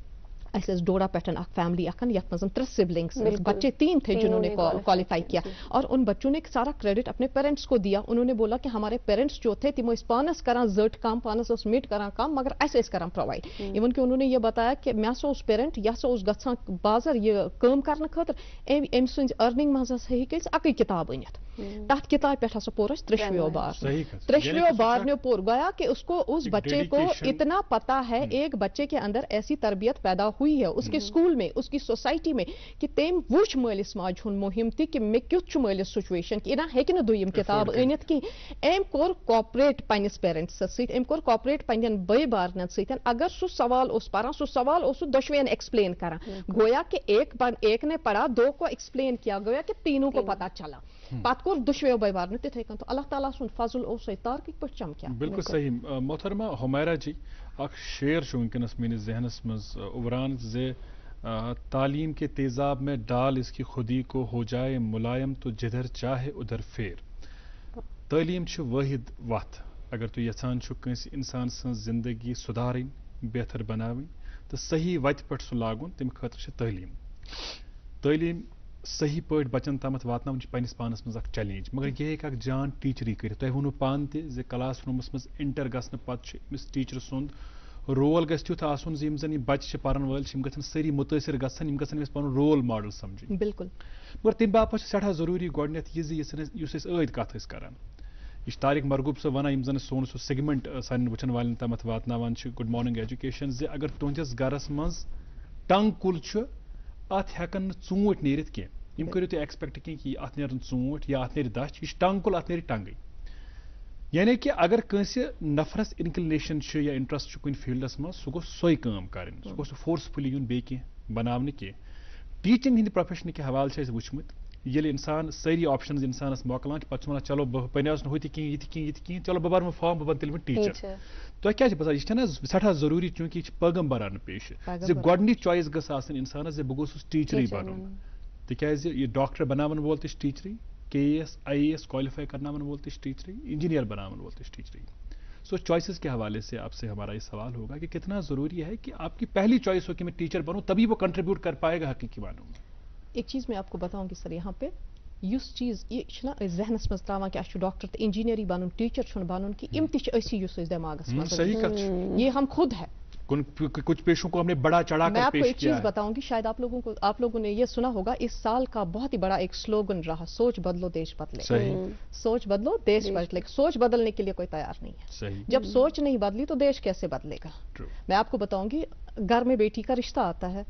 ऐसे डोडा पैटर्न अख फैमिली अखन यथ मजन त्रे सिबलिंग्स बच्चे तीन थे जिन्होंने क्वालिफाई किया और उन बच्चों ने सारा क्रेडिट अपने पेरेंट्स को दिया। उन्होंने बोला कि हमारे पेरेंट्स जो थे तिमो पानस करा जट काम पानस उस मीट करा काम मगर ऐसे करा प्रोवाइड। इवन कि उन्होंने ये बताया कि मैं सो उस पेरेंट या सो उस गच्छान बाजार ये काम करने खतर एम सुंज अर्निंग मज हेक अक किताब अनित तथ किताब पे पोर त्रिशवियो बार त्रिशवियो बार ने पोर गया कि उसको उस बच्चे को इतना पता है एक बच्चे के अंदर ऐसी तरबियत पैदा हुई है उसके स्कूल में उसकी सोसाइटी में कि तेम वुच मलिस माज हुन मुहिम थी कि मे क्युत मलिस सिचुएशन कि ना हेक न दुयम किताब अनित कि एम कोर कॉपरेट पनिस पेरेंट्स सहित एम कोर कॉपरेट पन बई बारन सहित अगर सु सवाल उस पारा सु सवाल उस दशवेन एक्सप्लेन करा गोया कि एक एक ने पढ़ा दो को एक्सप्लेन किया गोया कि तीनों को पता चला पत कोर दुशवेयो बई बारन तिथे कन तो अल्लाह ताला सुन फजल ओ से तार्किक पर चमकिया। बिल्कुल सही मोहतरमा हुमैरा जी अख शेर छु वनकनस मेनिस जहनस मज उबरान जे तालीम के तेजाब में डाल इसकी खुदी को हो जाए मुलायम तो जिधर चाहे उधर फेर। तालीम छु वाहिद वत अगर तु यछान छु कंस इंसान सं जिंदगी सुधारिन बेहतर बनाविन तो सही वत पट सु लागुन तम खतर छ तालीम। तालीम सही पट बचन तमत वातन पनिस पानस मज चैलेंज मगर यह हेक जान टीचरी कर तुम वोनू पान ते क्लास रूमस मज इंटर गसन पत टीचर सुंद रोल गस तुथ आसन जिम जन बच्चे पारन वाल गन सारी मुतासर गसन गसन पन रोल मॉडल समझ बिल्कुल मगर तम बाप सठा जरूरी गोडनेथ यह अद कत करान यह तारिक मरगूब सब वन यम जन सोन सो सेगमेंट सान वुचन वालन तमत वातनावान गुड मॉर्निंग एजुकेशन जे अगर तुहस गरस मज टंग कुल अत हेकन चूट नीरित की यम करो तुम एक्सपेक्ट कि कि अत नेरन चूट या अत नेर दच यह टंग कुल अत नेर टंगई यानी कि अगर कंस नफरस इनक्लिनेशन या इंटरेस्ट कुन फील्डस मज सह गो सोई काम कर सह गो फोर्सफुली यून बे बनाने की टीचिंग हिंद प्रोफेशन के हवाले से वुचमुत ये इंसान सारी ऑप्शन इंसानस मोकलान पे वन चलो बह पनियास हु कहीं ये कहीं चलो बह भर फॉर्म बह बन तेल टीचर तुम क्या पता यह सठा जरूरी चूंकि यह पैगम्बरान पेश जे गोडनी चॉइस गस इंसान जे बह गोस टीचर बन तिकाज यह डॉक्टर बनावन वोल तो टीचर के एस आई ए एस क्वालिफाई करनावन वोल तो टीचर इंजीनियर बनावन वोल तो टीचर। सो चॉइसेस के हवाले से आपसे हमारा ये सवाल होगा कि कितना ज़रूरी है कि आपकी पहली चॉइस हो कि मैं टीचर बनूं तभी वो कंट्रीब्यूट कर पाएगा हकीकी मानों में। एक चीज़ मैं आपको बताऊंगी सर यहाँ पे युस चीज़ ये ना जहनस मज त्रावान कि अश डॉक्टर तो इंजीनियरी बनूं टीचर छुन बनूं कि इम तिश ऐसी युस दिमागस मज सही कथ ये हम खुद है कुछ पेशों को हमने बड़ा चढ़ा कर पेश किया। मैं आपको एक चीज बताऊंगी शायद आप लोगों को आप लोगों ने ये सुना होगा इस साल का बहुत ही बड़ा एक स्लोगन रहा सोच बदलो देश बदले। सोच बदलो देश बदले सोच बदलने के लिए कोई तैयार नहीं है सही। जब सोच नहीं बदली तो देश कैसे बदलेगा। मैं आपको बताऊंगी घर में बेटी का रिश्ता आता है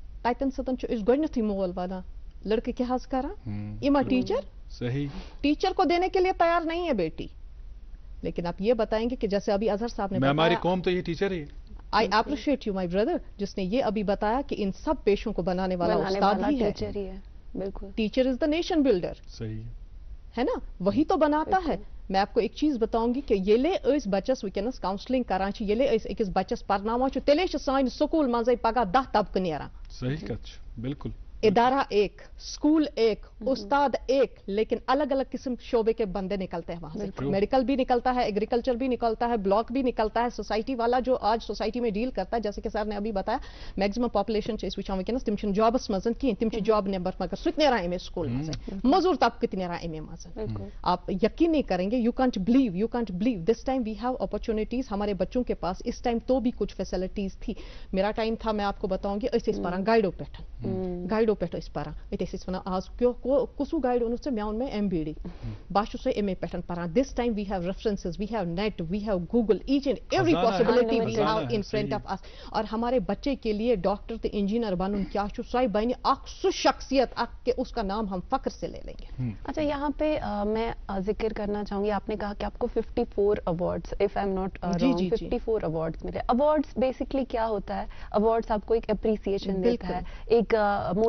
तन सतन इस गोडनथी मोल वाला लड़के के हाथ करा इमा टीचर सही टीचर को देने के लिए तैयार नहीं है बेटी। लेकिन आप ये बताएंगे कि जैसे अभी अजहर साहब ने हमारी कौम तो ये टीचर ही I appreciate you my brother जिसने ये अभी बताया कि इन सब पेशों को बनाने वाला उस्ताद ही है। टीचर ही है बिल्कुल। Teacher is the nation builder सही है ना वही तो बनाता है। मैं आपको एक चीज बताऊंगी कि ये ले इस बच्चस वनस काउंसलिंग करान ये ले अकिस बच्चस पर्नावान तेले सान स्कूल मज पगह दह तबकह नेरान। सही कथ बिल्कुल। इदारा एक स्कूल एक उस्ताद एक लेकिन अलग अलग किस्म शोबे के बंदे निकलते हैं वहां से। मेडिकल भी निकलता है एग्रीकल्चर भी निकलता है ब्लॉक भी निकलता है सोसाइटी वाला जो आज सोसाइटी में डील करता है जैसे कि सर ने अभी बताया मैक्सिमम पॉपुलेशन वुचान तम जॉबस मज कहें तम जॉब नेबर मगर सह नेरान अमे स्कूल मज मजूर तबकह नेरान अमे मज। आप यकीन नहीं करेंगे you can't believe you can't believe this time we have opportunities हमारे बच्चों के पास इस टाइम तो भी कुछ फैसिलिटीज थी। मेरा टाइम था मैं आपको बताऊंगी अस पारान गाइडो पे गाइडो पे पारान वन आज कुसु गाइड ओन मे ओन मे एम बी डी बस एम ए पे पारान this time we have references we have net we have Google each and every possibility we have in front of us. और हमारे बच्चे के लिए डॉक्टर तो इंजीनियर बनून क्या सही बन सु शख्सियत के उसका नाम हम फख्र से ले लेंगे। अच्छा यहाँ पे आ, मैं जिक्र करना चाहूंगी आपने कहा कि आपको चौवन awards if I am not wrong चौवन अवार्ड्स मिले। अवार्ड्स बेसिकली क्या होता है अवार्ड्स आपको एक अप्रिसिएशन देता है एक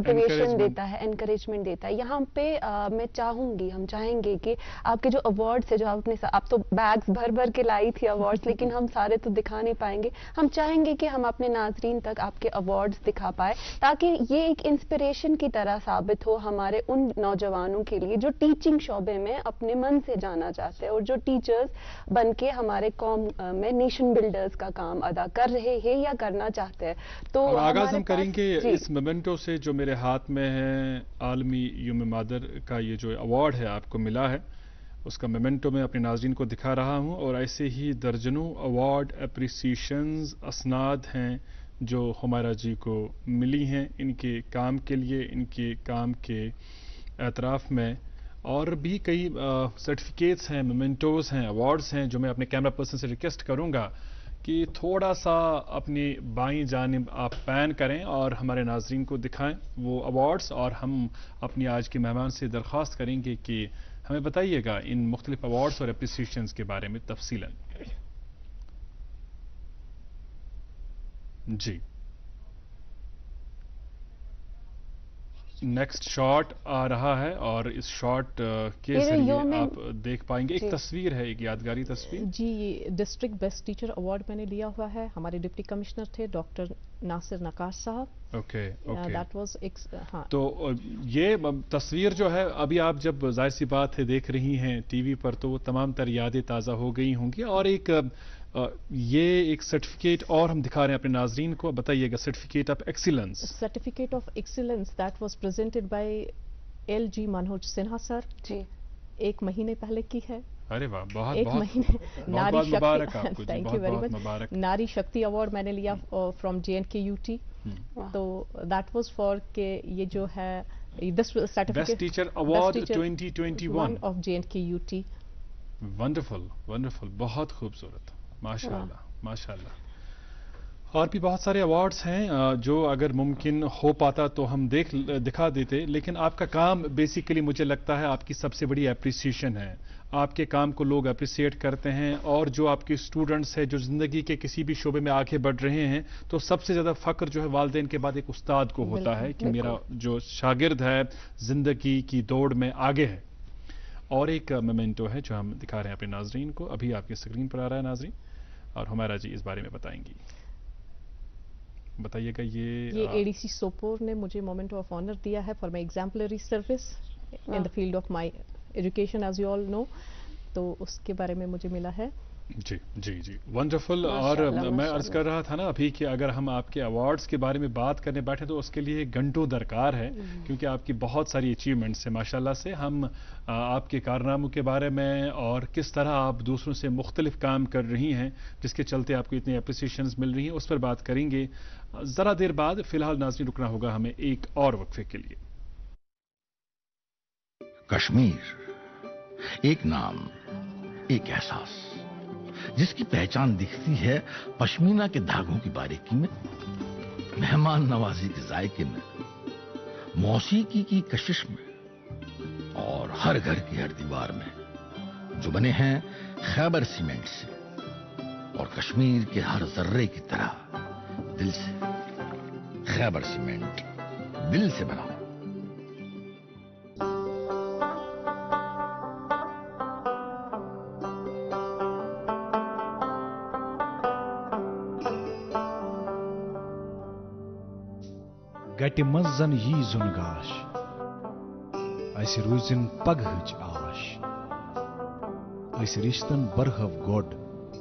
इंस्पिरेशन देता है, एनकरेजमेंट देता है। यहाँ पे आ, मैं चाहूंगी, हम चाहेंगे कि आपके जो अवार्ड्स है, जो आपने आप तो बैग्स भर भर के लाई थी अवार्ड्स, लेकिन हम सारे तो दिखा नहीं पाएंगे। हम चाहेंगे कि हम अपने नाजरीन तक आपके अवार्ड्स दिखा पाए, ताकि ये एक इंस्पिरेशन की तरह साबित हो हमारे उन नौजवानों के लिए जो टीचिंग शोबे में अपने मन से जाना चाहते हैं और जो टीचर्स बन के हमारे कौम में नेशन बिल्डर्स का काम अदा कर रहे हैं या करना चाहते हैं। तो आगाज हम करेंगे इस मोमेंटो से जो मेरे हाथ में है, आलमी यूम मादर का ये जो अवार्ड है आपको मिला है, उसका मोमेंटो मैं अपने नाज़रीन को दिखा रहा हूं। और ऐसे ही दर्जनों अवार्ड, एप्रिसिएशंस, असनाद हैं जो हुमैरा जी को मिली हैं इनके काम के लिए, इनके काम के एतराफ़ में। और भी कई सर्टिफिकेट्स हैं, मोमेंटोज़ हैं, अवार्ड्स हैं जो मैं अपने कैमरा पर्सन से रिक्वेस्ट करूंगा कि थोड़ा सा अपनी बाईं जानिब आप पैन करें और हमारे नाज़रीन को दिखाएं वो अवार्ड्स। और हम अपनी आज के मेहमान से दरख्वास्त करेंगे कि हमें बताइएगा इन मुख्तलिफ अवार्ड्स और एप्रिसिएशंस के बारे में तफसीलन। जी, नेक्स्ट शॉट आ रहा है और इस शॉट के जरिए आप देख पाएंगे एक तस्वीर है, एक यादगारी तस्वीर। जी, ये डिस्ट्रिक्ट बेस्ट टीचर अवार्ड मैंने लिया हुआ है। हमारे डिप्टी कमिश्नर थे डॉक्टर नासिर नकाश साहब। ओके ओके, दैट वाज हाँ। तो ये तस्वीर जो है, अभी आप जब जाहिर सी बात है देख रही हैं टीवी पर, तो वो तमाम तर यादें ताज़ा हो गई होंगी। और एक Uh, ये एक सर्टिफिकेट और हम दिखा रहे हैं अपने नाजरीन को, बताइएगा। Certificate of excellence, certificate of excellence that was presented by L G Manoj Sinha sir ji, एक महीने पहले की है। अरे वाह, बहुत एक बहुत महीने नारी शक्ति, थैंक यू वेरी मच। नारी शक्ति अवार्ड मैंने लिया from J and K U T. तो दैट वाज फॉर के ये जो है this certificate best teacher award twenty twenty one of J and K U T. Wonderful wonderful, बहुत खूबसूरत, माशाल्लाह माशाल्लाह। और भी बहुत सारे अवार्ड्स हैं जो अगर मुमकिन हो पाता तो हम देख दिखा देते, लेकिन आपका काम बेसिकली मुझे लगता है आपकी सबसे बड़ी एप्रिसिएशन है। आपके काम को लोग अप्रिसिएट करते हैं, और जो आपके स्टूडेंट्स हैं जो ज़िंदगी के किसी भी शोबे में आगे बढ़ रहे हैं, तो सबसे ज़्यादा फ़ख्र जो है वालिदैन के बाद एक उस्ताद को होता है कि मेरा जो शागिर्द है ज़िंदगी की दौड़ में आगे है। और एक मोमेंटो है जो हम दिखा रहे हैं अपने नाजरीन को, अभी आपकी स्क्रीन पर आ रहा है नाजरीन, और हुमैरा जी इस बारे में बताएंगी। बताइएगा। ये ये एडीसी सोपोर ने मुझे मोमेंटो ऑफ ऑनर दिया है for my exemplary service in the field of my education as you all know, तो उसके बारे में मुझे मिला है। जी जी जी, वंडरफुल। और मैं अर्ज कर रहा था ना अभी कि अगर हम आपके अवार्ड्स के बारे में बात करने बैठे तो उसके लिए घंटों दरकार है, क्योंकि आपकी बहुत सारी अचीवमेंट्स हैं माशाल्लाह से। हम आपके कारनामों के बारे में और किस तरह आप दूसरों से मुख्तलिफ काम कर रही हैं जिसके चलते आपको इतनी अप्रिसिएशंस मिल रही हैं, उस पर बात करेंगे ज़रा देर बाद। फिलहाल नाज़रीन रुकना होगा हमें एक और वक्फे के लिए। कश्मीर एक नाम, एक एहसास, जिसकी पहचान दिखती है पश्मीना के धागों की बारीकी में, मेहमान नवाजी के जायके में, मौसीकी की कशिश में, और हर घर की हर दीवार में, जो बने हैं खैबर सीमेंट से और कश्मीर के हर जर्रे की तरह दिल से। खैबर सीमेंट, दिल से बनाओ। गटि मंज जन यी जुन गाश, अस रूजिन पगहच आश, अस रिश्तन बरहव गोड,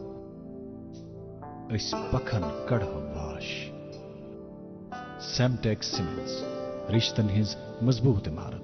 अस पखन कड़हव वाश। सेमटेक्स सीमेंट्स, रिश्तन हिंज मजबूत इमारत।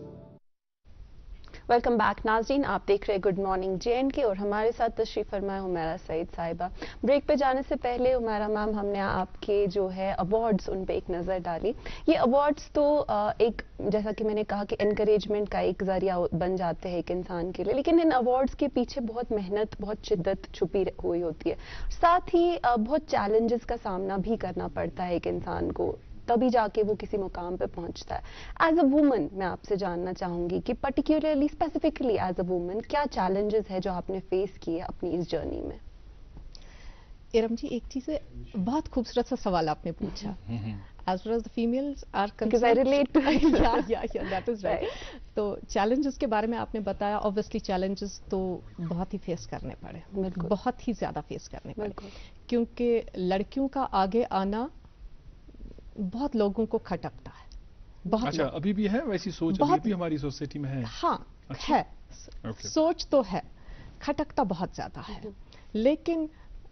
वेलकम बैक नाज़रीन, आप देख रहे हैं गुड मॉर्निंग जे एंड के, और हमारे साथ तशरीफ फरमाए हुमैरा सईद साहिबा। ब्रेक पे जाने से पहले हुमैरा मैम, हमने आपके जो है अवार्ड्स उन पे एक नज़र डाली। ये अवार्ड्स तो एक, जैसा कि मैंने कहा कि एनकरेजमेंट का एक जरिया बन जाते हैं एक इंसान के लिए, लेकिन इन अवार्ड्स के पीछे बहुत मेहनत, बहुत शिद्दत छुपी हुई होती है। साथ ही बहुत चैलेंजेस का सामना भी करना पड़ता है एक इंसान को, तभी जाके वो किसी मुकाम पे पहुंचता है। एज अ वुमन मैं आपसे जानना चाहूंगी कि particularly specifically as a woman क्या चैलेंजेस है जो आपने फेस किए अपनी इस जर्नी में? इरम जी, एक चीज है, बहुत खूबसूरत सा सवाल आपने पूछा। As far as the females are concerned, Because I relate to it. yeah, yeah, yeah, that is right. तो challenges के बारे में आपने बताया, obviously challenges तो बहुत ही फेस करने पड़े, बहुत ही ज़्यादा फेस करने पड़े, क्योंकि लड़कियों का आगे आना बहुत लोगों को खटकता है, बहुत। अच्छा, अभी भी है वैसी सोच? अभी भी हमारी सोसाइटी में है? हाँ, अच्छा? है, okay. सोच तो है, खटकता बहुत ज़्यादा है, लेकिन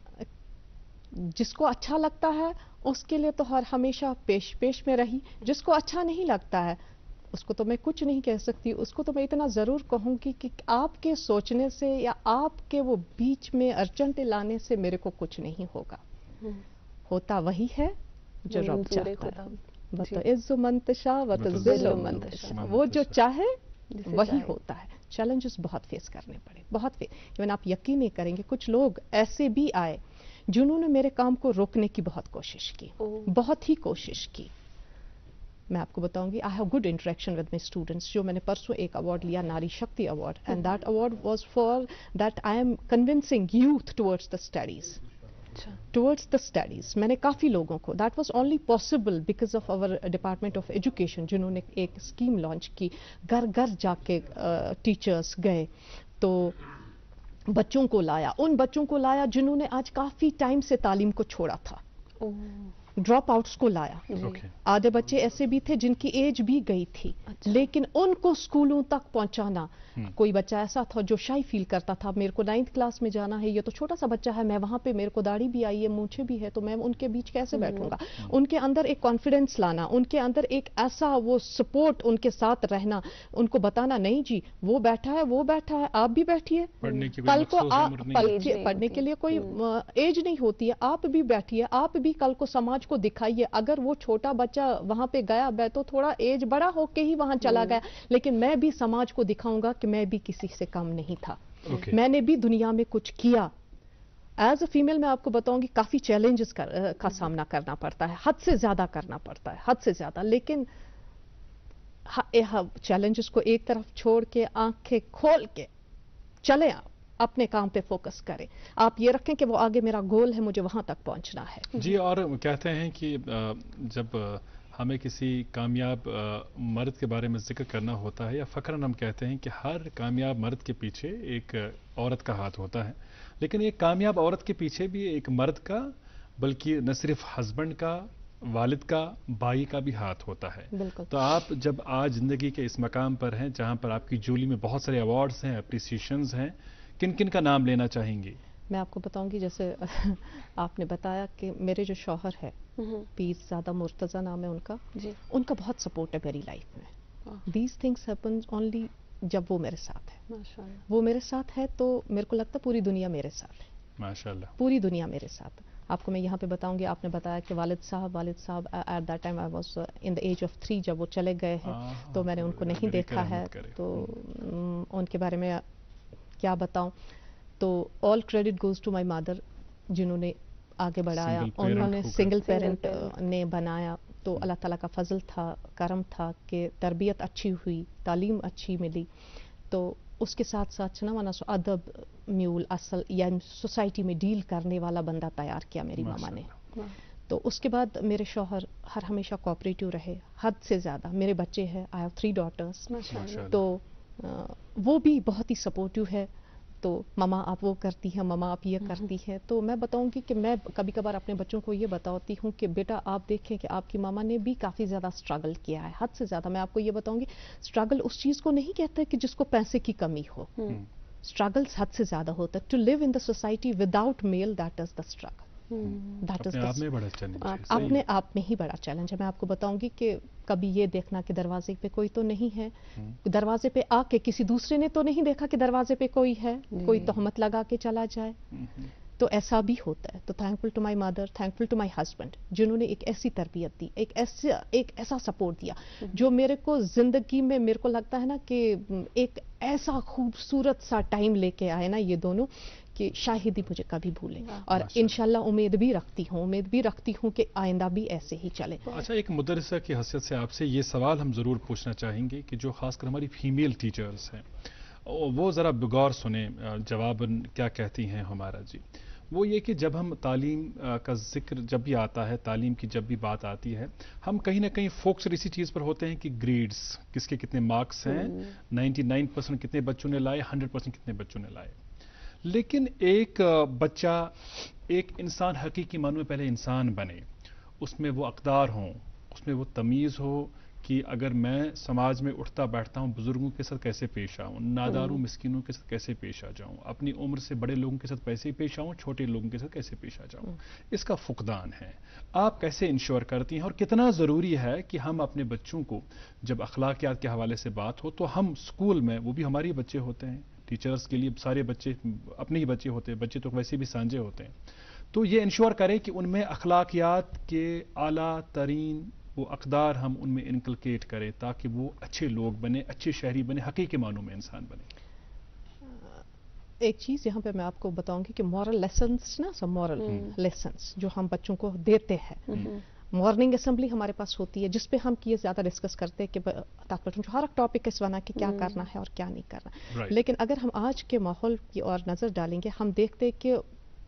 जिसको अच्छा लगता है उसके लिए तो हर हमेशा पेश पेश में रही, जिसको अच्छा नहीं लगता है उसको तो मैं कुछ नहीं कह सकती, उसको तो मैं इतना ज़रूर कहूँगी कि आपके सोचने से या आपके वो बीच में अड़चन लाने से मेरे को कुछ नहीं होगा, होता वही है जो रब चाहता है। बतो इज़्ज़ो मंतशा वतज़िल्लु मंतशा, वो जो चाहे वही होता है। चैलेंजेस बहुत फेस करने पड़े, बहुत फेस। इवन आप यकीन नहीं करेंगे, कुछ लोग ऐसे भी आए जिन्होंने मेरे काम को रोकने की बहुत कोशिश की, बहुत ही कोशिश की। मैं आपको बताऊंगी, I have good interaction with my students. जो मैंने परसों एक अवार्ड लिया, Nari Shakti award, and that award was for that I am convincing youth towards the studies, towards the studies. मैंने काफ़ी लोगों को, that was only possible because of our department of education, जिन्होंने एक स्कीम लॉन्च की, घर घर जाके टीचर्स uh, गए, तो बच्चों को लाया, उन बच्चों को लाया जिन्होंने आज काफ़ी टाइम से तालीम को छोड़ा था, ड्रॉप आउट्स को लाया। okay. आधे बच्चे ऐसे भी थे जिनकी एज भी गई थी, अच्छा। लेकिन उनको स्कूलों तक पहुंचाना। hmm. कोई बच्चा ऐसा था जो शाई फील करता था, मेरे को नाइन्थ क्लास में जाना है, ये तो छोटा सा बच्चा है, मैं वहां पे, मेरे को दाढ़ी भी आई है, मूंछें भी है, तो मैं उनके बीच कैसे hmm. बैठूंगा। hmm. उनके अंदर एक कॉन्फिडेंस लाना, उनके अंदर एक ऐसा वो सपोर्ट, उनके साथ रहना, उनको बताना नहीं जी वो बैठा है, वो बैठा है, आप भी बैठिए, कल को पढ़ने के लिए कोई एज नहीं होती है, आप भी बैठिए, आप भी कल को समाज को दिखाइए। अगर वो छोटा बच्चा वहां पे गया, मैं तो थोड़ा एज बड़ा होके ही वहां चला गया, लेकिन मैं भी समाज को दिखाऊंगा कि मैं भी किसी से कम नहीं था, okay. मैंने भी दुनिया में कुछ किया। एज अ फीमेल मैं आपको बताऊंगी काफी चैलेंजेस कर, का सामना करना पड़ता है, हद से ज्यादा करना पड़ता है, हद से ज्यादा। लेकिन चैलेंजेस को एक तरफ छोड़ के आंखें खोल के चले, आप अपने काम पे फोकस करें, आप ये रखें कि वो आगे मेरा गोल है, मुझे वहां तक पहुंचना है। जी, और कहते हैं कि जब हमें किसी कामयाब मर्द के बारे में जिक्र करना होता है, या फ़ख्रन हम कहते हैं कि हर कामयाब मर्द के पीछे एक औरत का हाथ होता है, लेकिन एक कामयाब औरत के पीछे भी एक मर्द का, बल्कि न सिर्फ हस्बैंड का, वालिद का, भाई का भी हाथ होता है। तो आप जब आज ज़िंदगी के इस मकाम पर हैं जहाँ पर आपकी झोली में बहुत सारे अवार्ड्स हैं, अप्रिसिएशंस हैं, किन किन का नाम लेना चाहेंगी? मैं आपको बताऊंगी, जैसे आपने बताया कि मेरे जो शौहर है, पीरज़ादा मुर्तज़ा नाम है उनका, जी। उनका बहुत सपोर्ट है मेरी लाइफ में। दीज थिंग्स हैपन ओनली जब वो मेरे साथ है, माशाल्लाह। वो मेरे साथ है तो मेरे को लगता है पूरी दुनिया मेरे साथ है, माशाल्लाह, पूरी दुनिया मेरे साथ। आपको मैं यहाँ पे बताऊंगी, आपने बताया कि वालिद साहब वालिद साहब at that time I was in the age of three, जब वो चले गए हैं तो मैंने उनको नहीं देखा है, तो उनके बारे में क्या बताऊं। तो all credit goes to my mother, जिन्होंने आगे बढ़ाया, उन्होंने सिंगल पेरेंट ने बनाया, तो अल्लाह ताला का फजल था, करम था कि तरबियत अच्छी हुई, तालीम अच्छी मिली। तो उसके साथ साथ ना माना सो अदब, म्यूल, असल या सोसाइटी में डील करने वाला बंदा तैयार किया मेरी मामा ने। तो उसके बाद मेरे शौहर हर हमेशा कोऑपरेटिव रहे, हद से ज़्यादा। मेरे बच्चे हैं, आई हैव थ्री डॉटर्स, तो वो भी बहुत ही सपोर्टिव है। तो ममा आप वो करती हैं, ममा आप ये करती हैं। तो मैं बताऊंगी कि मैं कभी कभार अपने बच्चों को ये बताती हूँ कि बेटा आप देखें कि आपकी मामा ने भी काफ़ी ज़्यादा स्ट्रगल किया है, हद से ज़्यादा। मैं आपको ये बताऊंगी, स्ट्रगल उस चीज़ को नहीं कहते कि जिसको पैसे की कमी हो, स्ट्रगल्स हद से ज़्यादा होता है। To live in the society without male, that is the struggle, that is अपने आप में ही बड़ा चैलेंज है। मैं आपको बताऊंगी कि कभी ये देखना कि दरवाजे पे कोई तो नहीं है, दरवाजे पे आके किसी दूसरे ने तो नहीं देखा कि दरवाजे पे कोई है, कोई तोहमत लगा के चला जाए, तो ऐसा भी होता है। तो thankful to my mother, thankful to my husband, जिन्होंने एक ऐसी तरबियत दी, एक ऐसा एक ऐसा सपोर्ट दिया जो मेरे को जिंदगी में, मेरे को लगता है ना कि एक ऐसा खूबसूरत सा टाइम लेके आए ना ये दोनों, कि शायद ही मुझे कभी भूलें। और इंशाल्लाह उम्मीद भी रखती हूँ उम्मीद भी रखती हूँ कि आइंदा भी ऐसे ही चले। अच्छा, एक मुदर्रिसा की हैसियत से आपसे ये सवाल हम ज़रूर पूछना चाहेंगे कि जो खासकर हमारी फीमेल टीचर्स हैं, वो ज़रा बगौर सुने जवाब क्या कहती हैं हमारा जी। وہ یہ کہ جب ہم تعلیم کا ذکر جب بھی آتا ہے، تعلیم کی جب بھی بات آتی ہے، ہم کہیں نہ کہیں فوکسڈ اسی چیز پر ہوتے ہیں کہ گریڈز، کس کے کتنے مارکس ہیں، نائنٹی نائن پرسینٹ کتنے بچوں نے لائے، ہنڈریڈ پرسینٹ کتنے بچوں نے لائے. لیکن ایک بچہ، ایک انسان حقیقی معنوں میں پہلے انسان بنے، اس میں وہ اقدار ہوں، اس میں وہ تمیز ہو کہ اگر میں سماج میں اٹھتا بیٹھتا ہوں بزرگوں کے ساتھ کیسے پیش آؤں، ناداروں مسکینوں کے ساتھ کیسے پیش آ جاؤں، اپنی عمر سے بڑے لوگوں کے ساتھ کیسے پیش آؤں، چھوٹے لوگوں کے ساتھ کیسے پیش آ جاؤں. اس کا فقدان ہے. آپ کیسے انشور کرتی ہیں اور کتنا ضروری ہے کہ ہم اپنے بچوں کو جب اخلاقیات کے حوالے سے بات ہو تو ہم اسکول میں، وہ بھی ہمارے بچے ہوتے ہیں، ٹیچرز کے لیے سارے بچے اپنے ہی بچے ہوتے ہیں، بچے تو ویسے بھی سانجے ہوتے ہیں، تو یہ انشور کریں کہ ان میں اخلاقیات کے اعلیٰ ترین وہ اقدار ہم ان میں انکلکیٹ کریں تاکہ وہ اچھے لوگ بنے، اچھے شہری بنے، حقیقی معنوں میں انسان بنے. ایک چیز یہاں پہ میں آپ کو بتاؤں گی کہ مورل لیسنس نا، سب مورل لیسنس جو ہم بچوں کو دیتے ہیں، مارننگ اسمبلی ہمارے پاس ہوتی ہے جس پہ ہم یہ زیادہ ڈسکس کرتے ہیں کہ ہر ایک ٹاپک اس بنا کہ کیا کرنا ہے اور کیا نہیں کرنا. لیکن اگر ہم آج کے ماحول کی اور نظر ڈالیں گے، ہم دیکھتے ہیں کہ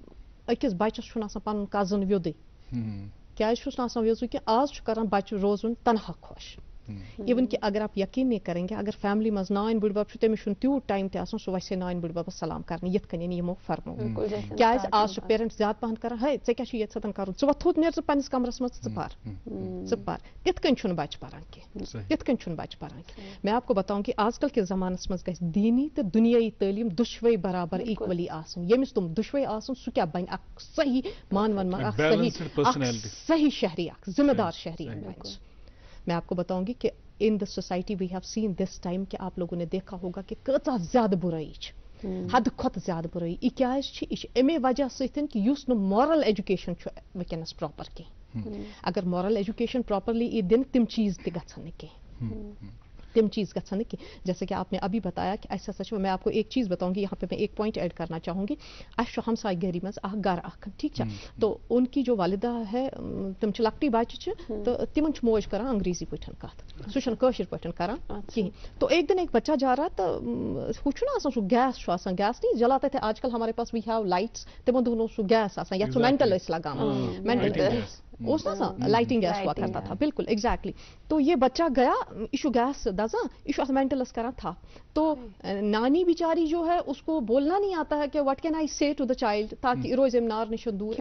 أکِس بچس چھُنہٕ آسان پنُن کزن ویودٕے کیازِ چھُس نہٕ آسان ویوزُے کہ آز چھُ کران بچہ روزُن تنہا خۄش. ایون کہ اگر آپ یقین نہیں کریں گے، اگر فیملی مز نان بڑ بب تمس تیوت ٹائم تہ آسان سہ وسے نان بڑ ببس سلام کرنے یت کن یمو فرمو کیاز آز پیرنٹ زیادہ پہن کران ہے ژے کیا چھ یت ساتن کرُن ژٕ وۄتھ تھوٚد نیٖر ژٕ پننس کمرس مز ژٕ پر ژٕ پر تِتھ کن چھُنہٕ بچہ پران کینٛہہ تِتھ کن چھُنہٕ بچہ پران کینٛہہ. میں آپ کو بتاؤں کہ آج کل کے زمانس مز گژھِ دینی تو دنیائی تعلیم دشوے برابر ایکولی آسن. یمس تم دشوے آسن سہ کیا بن اکھ صحیح مانون من اکھ صحیح صحیح شہری اکھ ذمہ دار شہری بن. میں آپ کو بتاؤں گی کہ in the society we have seen this time کہ آپ لوگوں نے دیکھا ہوگا کہ کۭژاہ زیادہ برائی چھ، حد کھۄتہٕ زیادہ برائی. یہ کیاز چھ، یہ امی وجہ سۭتۍ کہ یُس نہٕ مارل ایجوکیشن چھ وٕنکٮ۪نس پراپر کینٛہہ. اگر مارل ایجوکیشن پراپرلی ای دن تم چیز تہ گژھن نہٕ کینٛہہ، تم چیز گژھن نہٕ کینٛہہ. جیسے کہ آپ نے ابھی بتایا کہ اسہ ہسا میں آپ کو ایک چیز بتاؤں گی، یہاں پہ میں ایک پوائنٹ ایڈ کرنا چاہوں گی. اس ہمسائے گری مز اخ گھر اخ ٹھیک چھ، تو ان کی جو والدہ ہے تم چھ لکٹی بچہ تو تمن چھ موج کران انگریزی پٹھن کت، سہ چھن کٲشر پٹھن کران کہین. تو ایک دن ایک بچہ جا رہا تو ہو چھُ نہ آسان سُہ گیس چھُ آسان، گیس نہیں جلاتے تھے آج کل ہمارے پاس وی ہیو لائٹس، تمن دۄہن اوس سُہ گیس آسان یتھ سُہ مینٹل ٲسۍ لگاوان، مینٹل اس نا لائٹنگ گیس ہوا کرتا تھا. بالکل ایگزیکٹلی. تو یہ بچہ گیا، یہ گیس دزان، یہ مینٹلس کران تھا. تو نانی بیچاری جو ہے اس کو بولنا نہیں آتا ہے کہ وٹ کین آئی سے ٹو دا چائلڈ تاکہ روز ام نار نش دور.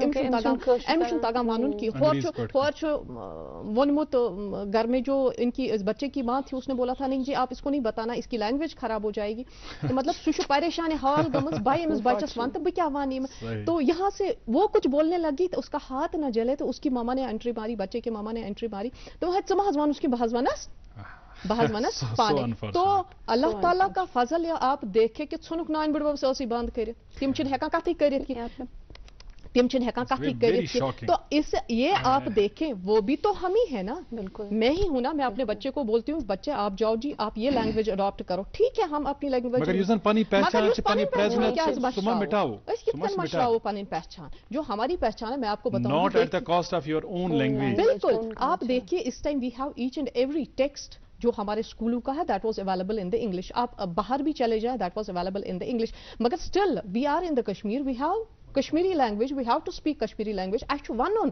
امس تگان ون کہ ہور وونمت گھر میں جو ان کی اس بچے کی ماں تھی اس نے بولا تھا نہیں جی آپ اس کو نہیں بتانا، اس کی لینگویج خراب ہو جائے گی. تو مطلب سہ پریشان حال گمت بھائی امس بچس ون تو بہ کیا ون. تو یہاں سے وہ کچھ بولنے لگی تو اس کا ہاتھ نہ جلے تو اس کی ماما نے انٹری ماری، بچے کے ماما نے انٹری ماری. تو ژٕ مہ حظ ون اس کی بہ حظ ونس بہ حظ ونس پانے. تو اللہ تعالیٰ کا فضل یا آپ دیکھے کہ ژھنک نان بڑ بب سی بند کرت، تم چھن ہیکان کتھی کرت کی تم چھن ہیکان کتھی کرت. تو اس یہ آپ دیکھیں وہ بھی تو ہم ہی ہے نا. بالکل میں ہی ہوں نا. میں اپنے بچے کو بولتی ہوں بچے آپ جاؤ جی آپ یہ لینگویج اڈاپٹ کرو، ٹھیک ہے ہم اپنی لینگویج مشراو پن پہچان جو ہماری پہچان ہے. میں آپ کو بتاؤں بالکل. آپ دیکھیے اس time we have each and every text جو ہمارے اسکولوں کا ہے that was available in the English. آپ باہر بھی چلے جائیں that was available in the English. مگر still we are in the Kashmir we have Kashmiri language, we have to speak Kashmiri language. اس ون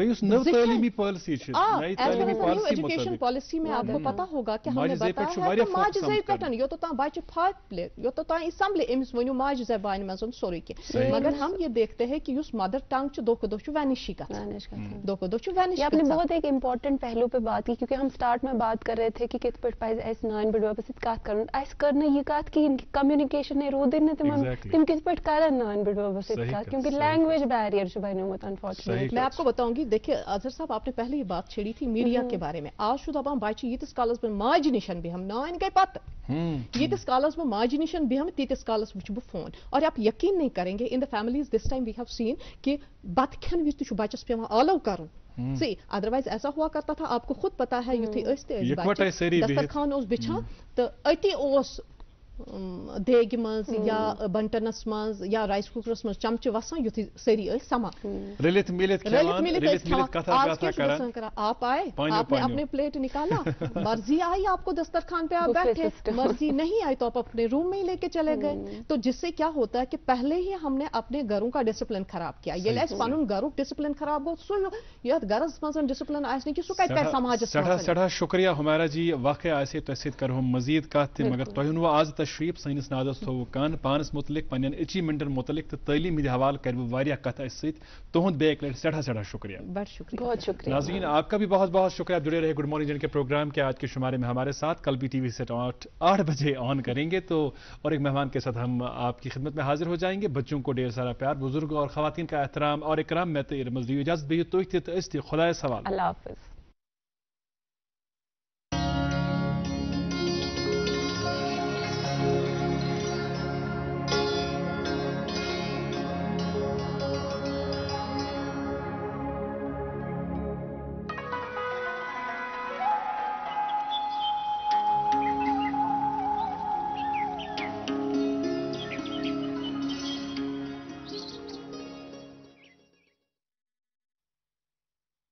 ایجوکیشن پالیسی میں آپ کو پتا ہوگا کہ ہم نے بتایا ہے ماجہ زیب پہ یوت تام بچہ پھت پلے یوت تام یہ سمبلے امس ونو ماجہ زبان مز سوری کی. مگر ہم یہ دیکھتے ہیں کہ اس مدر ٹنگ دہ دہ وینش گھان دہ دہ وینش. آپ نے بہت ایک امپورٹنٹ پہلو پہ بات کی کیونکہ ہم سٹارٹ میں بات کر رہے تھے کہ کت پہ پہ اس نان بڑ بب ست کت کر اس کرنا یہ کت کہین کہ کمیونیکیشن رودن تم تم کت پہ کرن نان بڑ بب ست کت کیونکہ لینگویج بیریئر بنوت انفارچونیٹلی. میں آپ کو بتاؤں گی دیکھیے اظہر صاحب آپ نے پہلے یہ بات چھیڑی تھی میڈیا کے بارے میں. آج چھُ دپان بچہ ییتس کالس بہ ماجہ نشن بیہم نان گئی پتہ ییتس کالس بہ ماجہ نشن بیہم تیتس کالس وچھ بہ فون. اور آپ یقین نہیں کریں گے in the families this time we have seen کہ بت کھن وز تہ بچس پیوان آلو کرن. سی ادروائز ایسا ہوا کرتا تھا آپ کو خود پتا ہے یتھے اس تہ دسترخوان اس بچھان تو اتی اس دیگہِ منٛز یا بنٹنس منٛز یا رائس کوکرس منٛز چمچہٕ وسان یُتھُے سٲری ٲسۍ سمان رٔلِتھ میٖلِتھ رٔلِتھ کھٮ۪وان میٖلِتھ رٔلِتھ ٲسۍ میٖلِتھ کھٮ۪وان کتھا آج باتھا کیٛاہ چھُ کران گژھان کران آپ آئے پانیو آپ نے پانیو اپنے پلیٹ نکالا مرضی آئی آپ کو دسترخوان پہ آپ Buffet بیٹھے system. مرضی نہیں آئی تو آپ اپنے روم میں ہی لے کے چلے گئے تو جس سے کیا ہوتا ہے کہ پہلے ہی ہم نے اپنے گھروں کا ڈسپلن خراب کیا ییٚلہِ اَسہِ پنُن گھرُک ڈسپلن خراب گوٚو سُہ یتھ گھرس منٛز ڈسپلن آسہِ نہٕ کہِ سُہ کتہِ کرِ سماجس سٮ۪ٹھاہ منٛز سٮ۪ٹھاہ شُکریہ ہُمیرا جی واقعہ آسہِ تۄہہِ سۭتۍ کرہو مزیٖد کتھ تہِ مگر تۄہہِ اوٚنوٕ آز تشریٖف سٲنِس نادس تھوٚوُ کن پانس متعلق پننٮ۪ن اچیٖومنٹن متعلق تہٕ تعلیٖم ہٕنٛدِ حوالہٕ کرِوٕ واریاہ کتھ اسہِ سۭتۍ تُہُنٛد بیٚیہِ اکہِ لٹہِ سٮ۪ٹھاہ سٮ۪ٹھاہ شُکریہ بڑا شکریہ بہت شکریہ ناظرین آپ کا بھی بہت بہت شکریہ آپ جڑے رہے گڈ مارننگ جن کے پروگرام کے آج کے شمارے میں ہمارے ساتھ کل بھی ٹی وی سیٹ آٹھ آٹھ بجے آن کریں گے تو اور ایک مہمان کے ساتھ ہم آپ کی خدمت میں حاضر ہو جائیں گے بچوں کو ڈھیر سارا پیار بزرگ اور خواتین کا احترام اور اکرام میں تو ارمز دی اجازت بھی تو خدائے سوال اللہ حافظ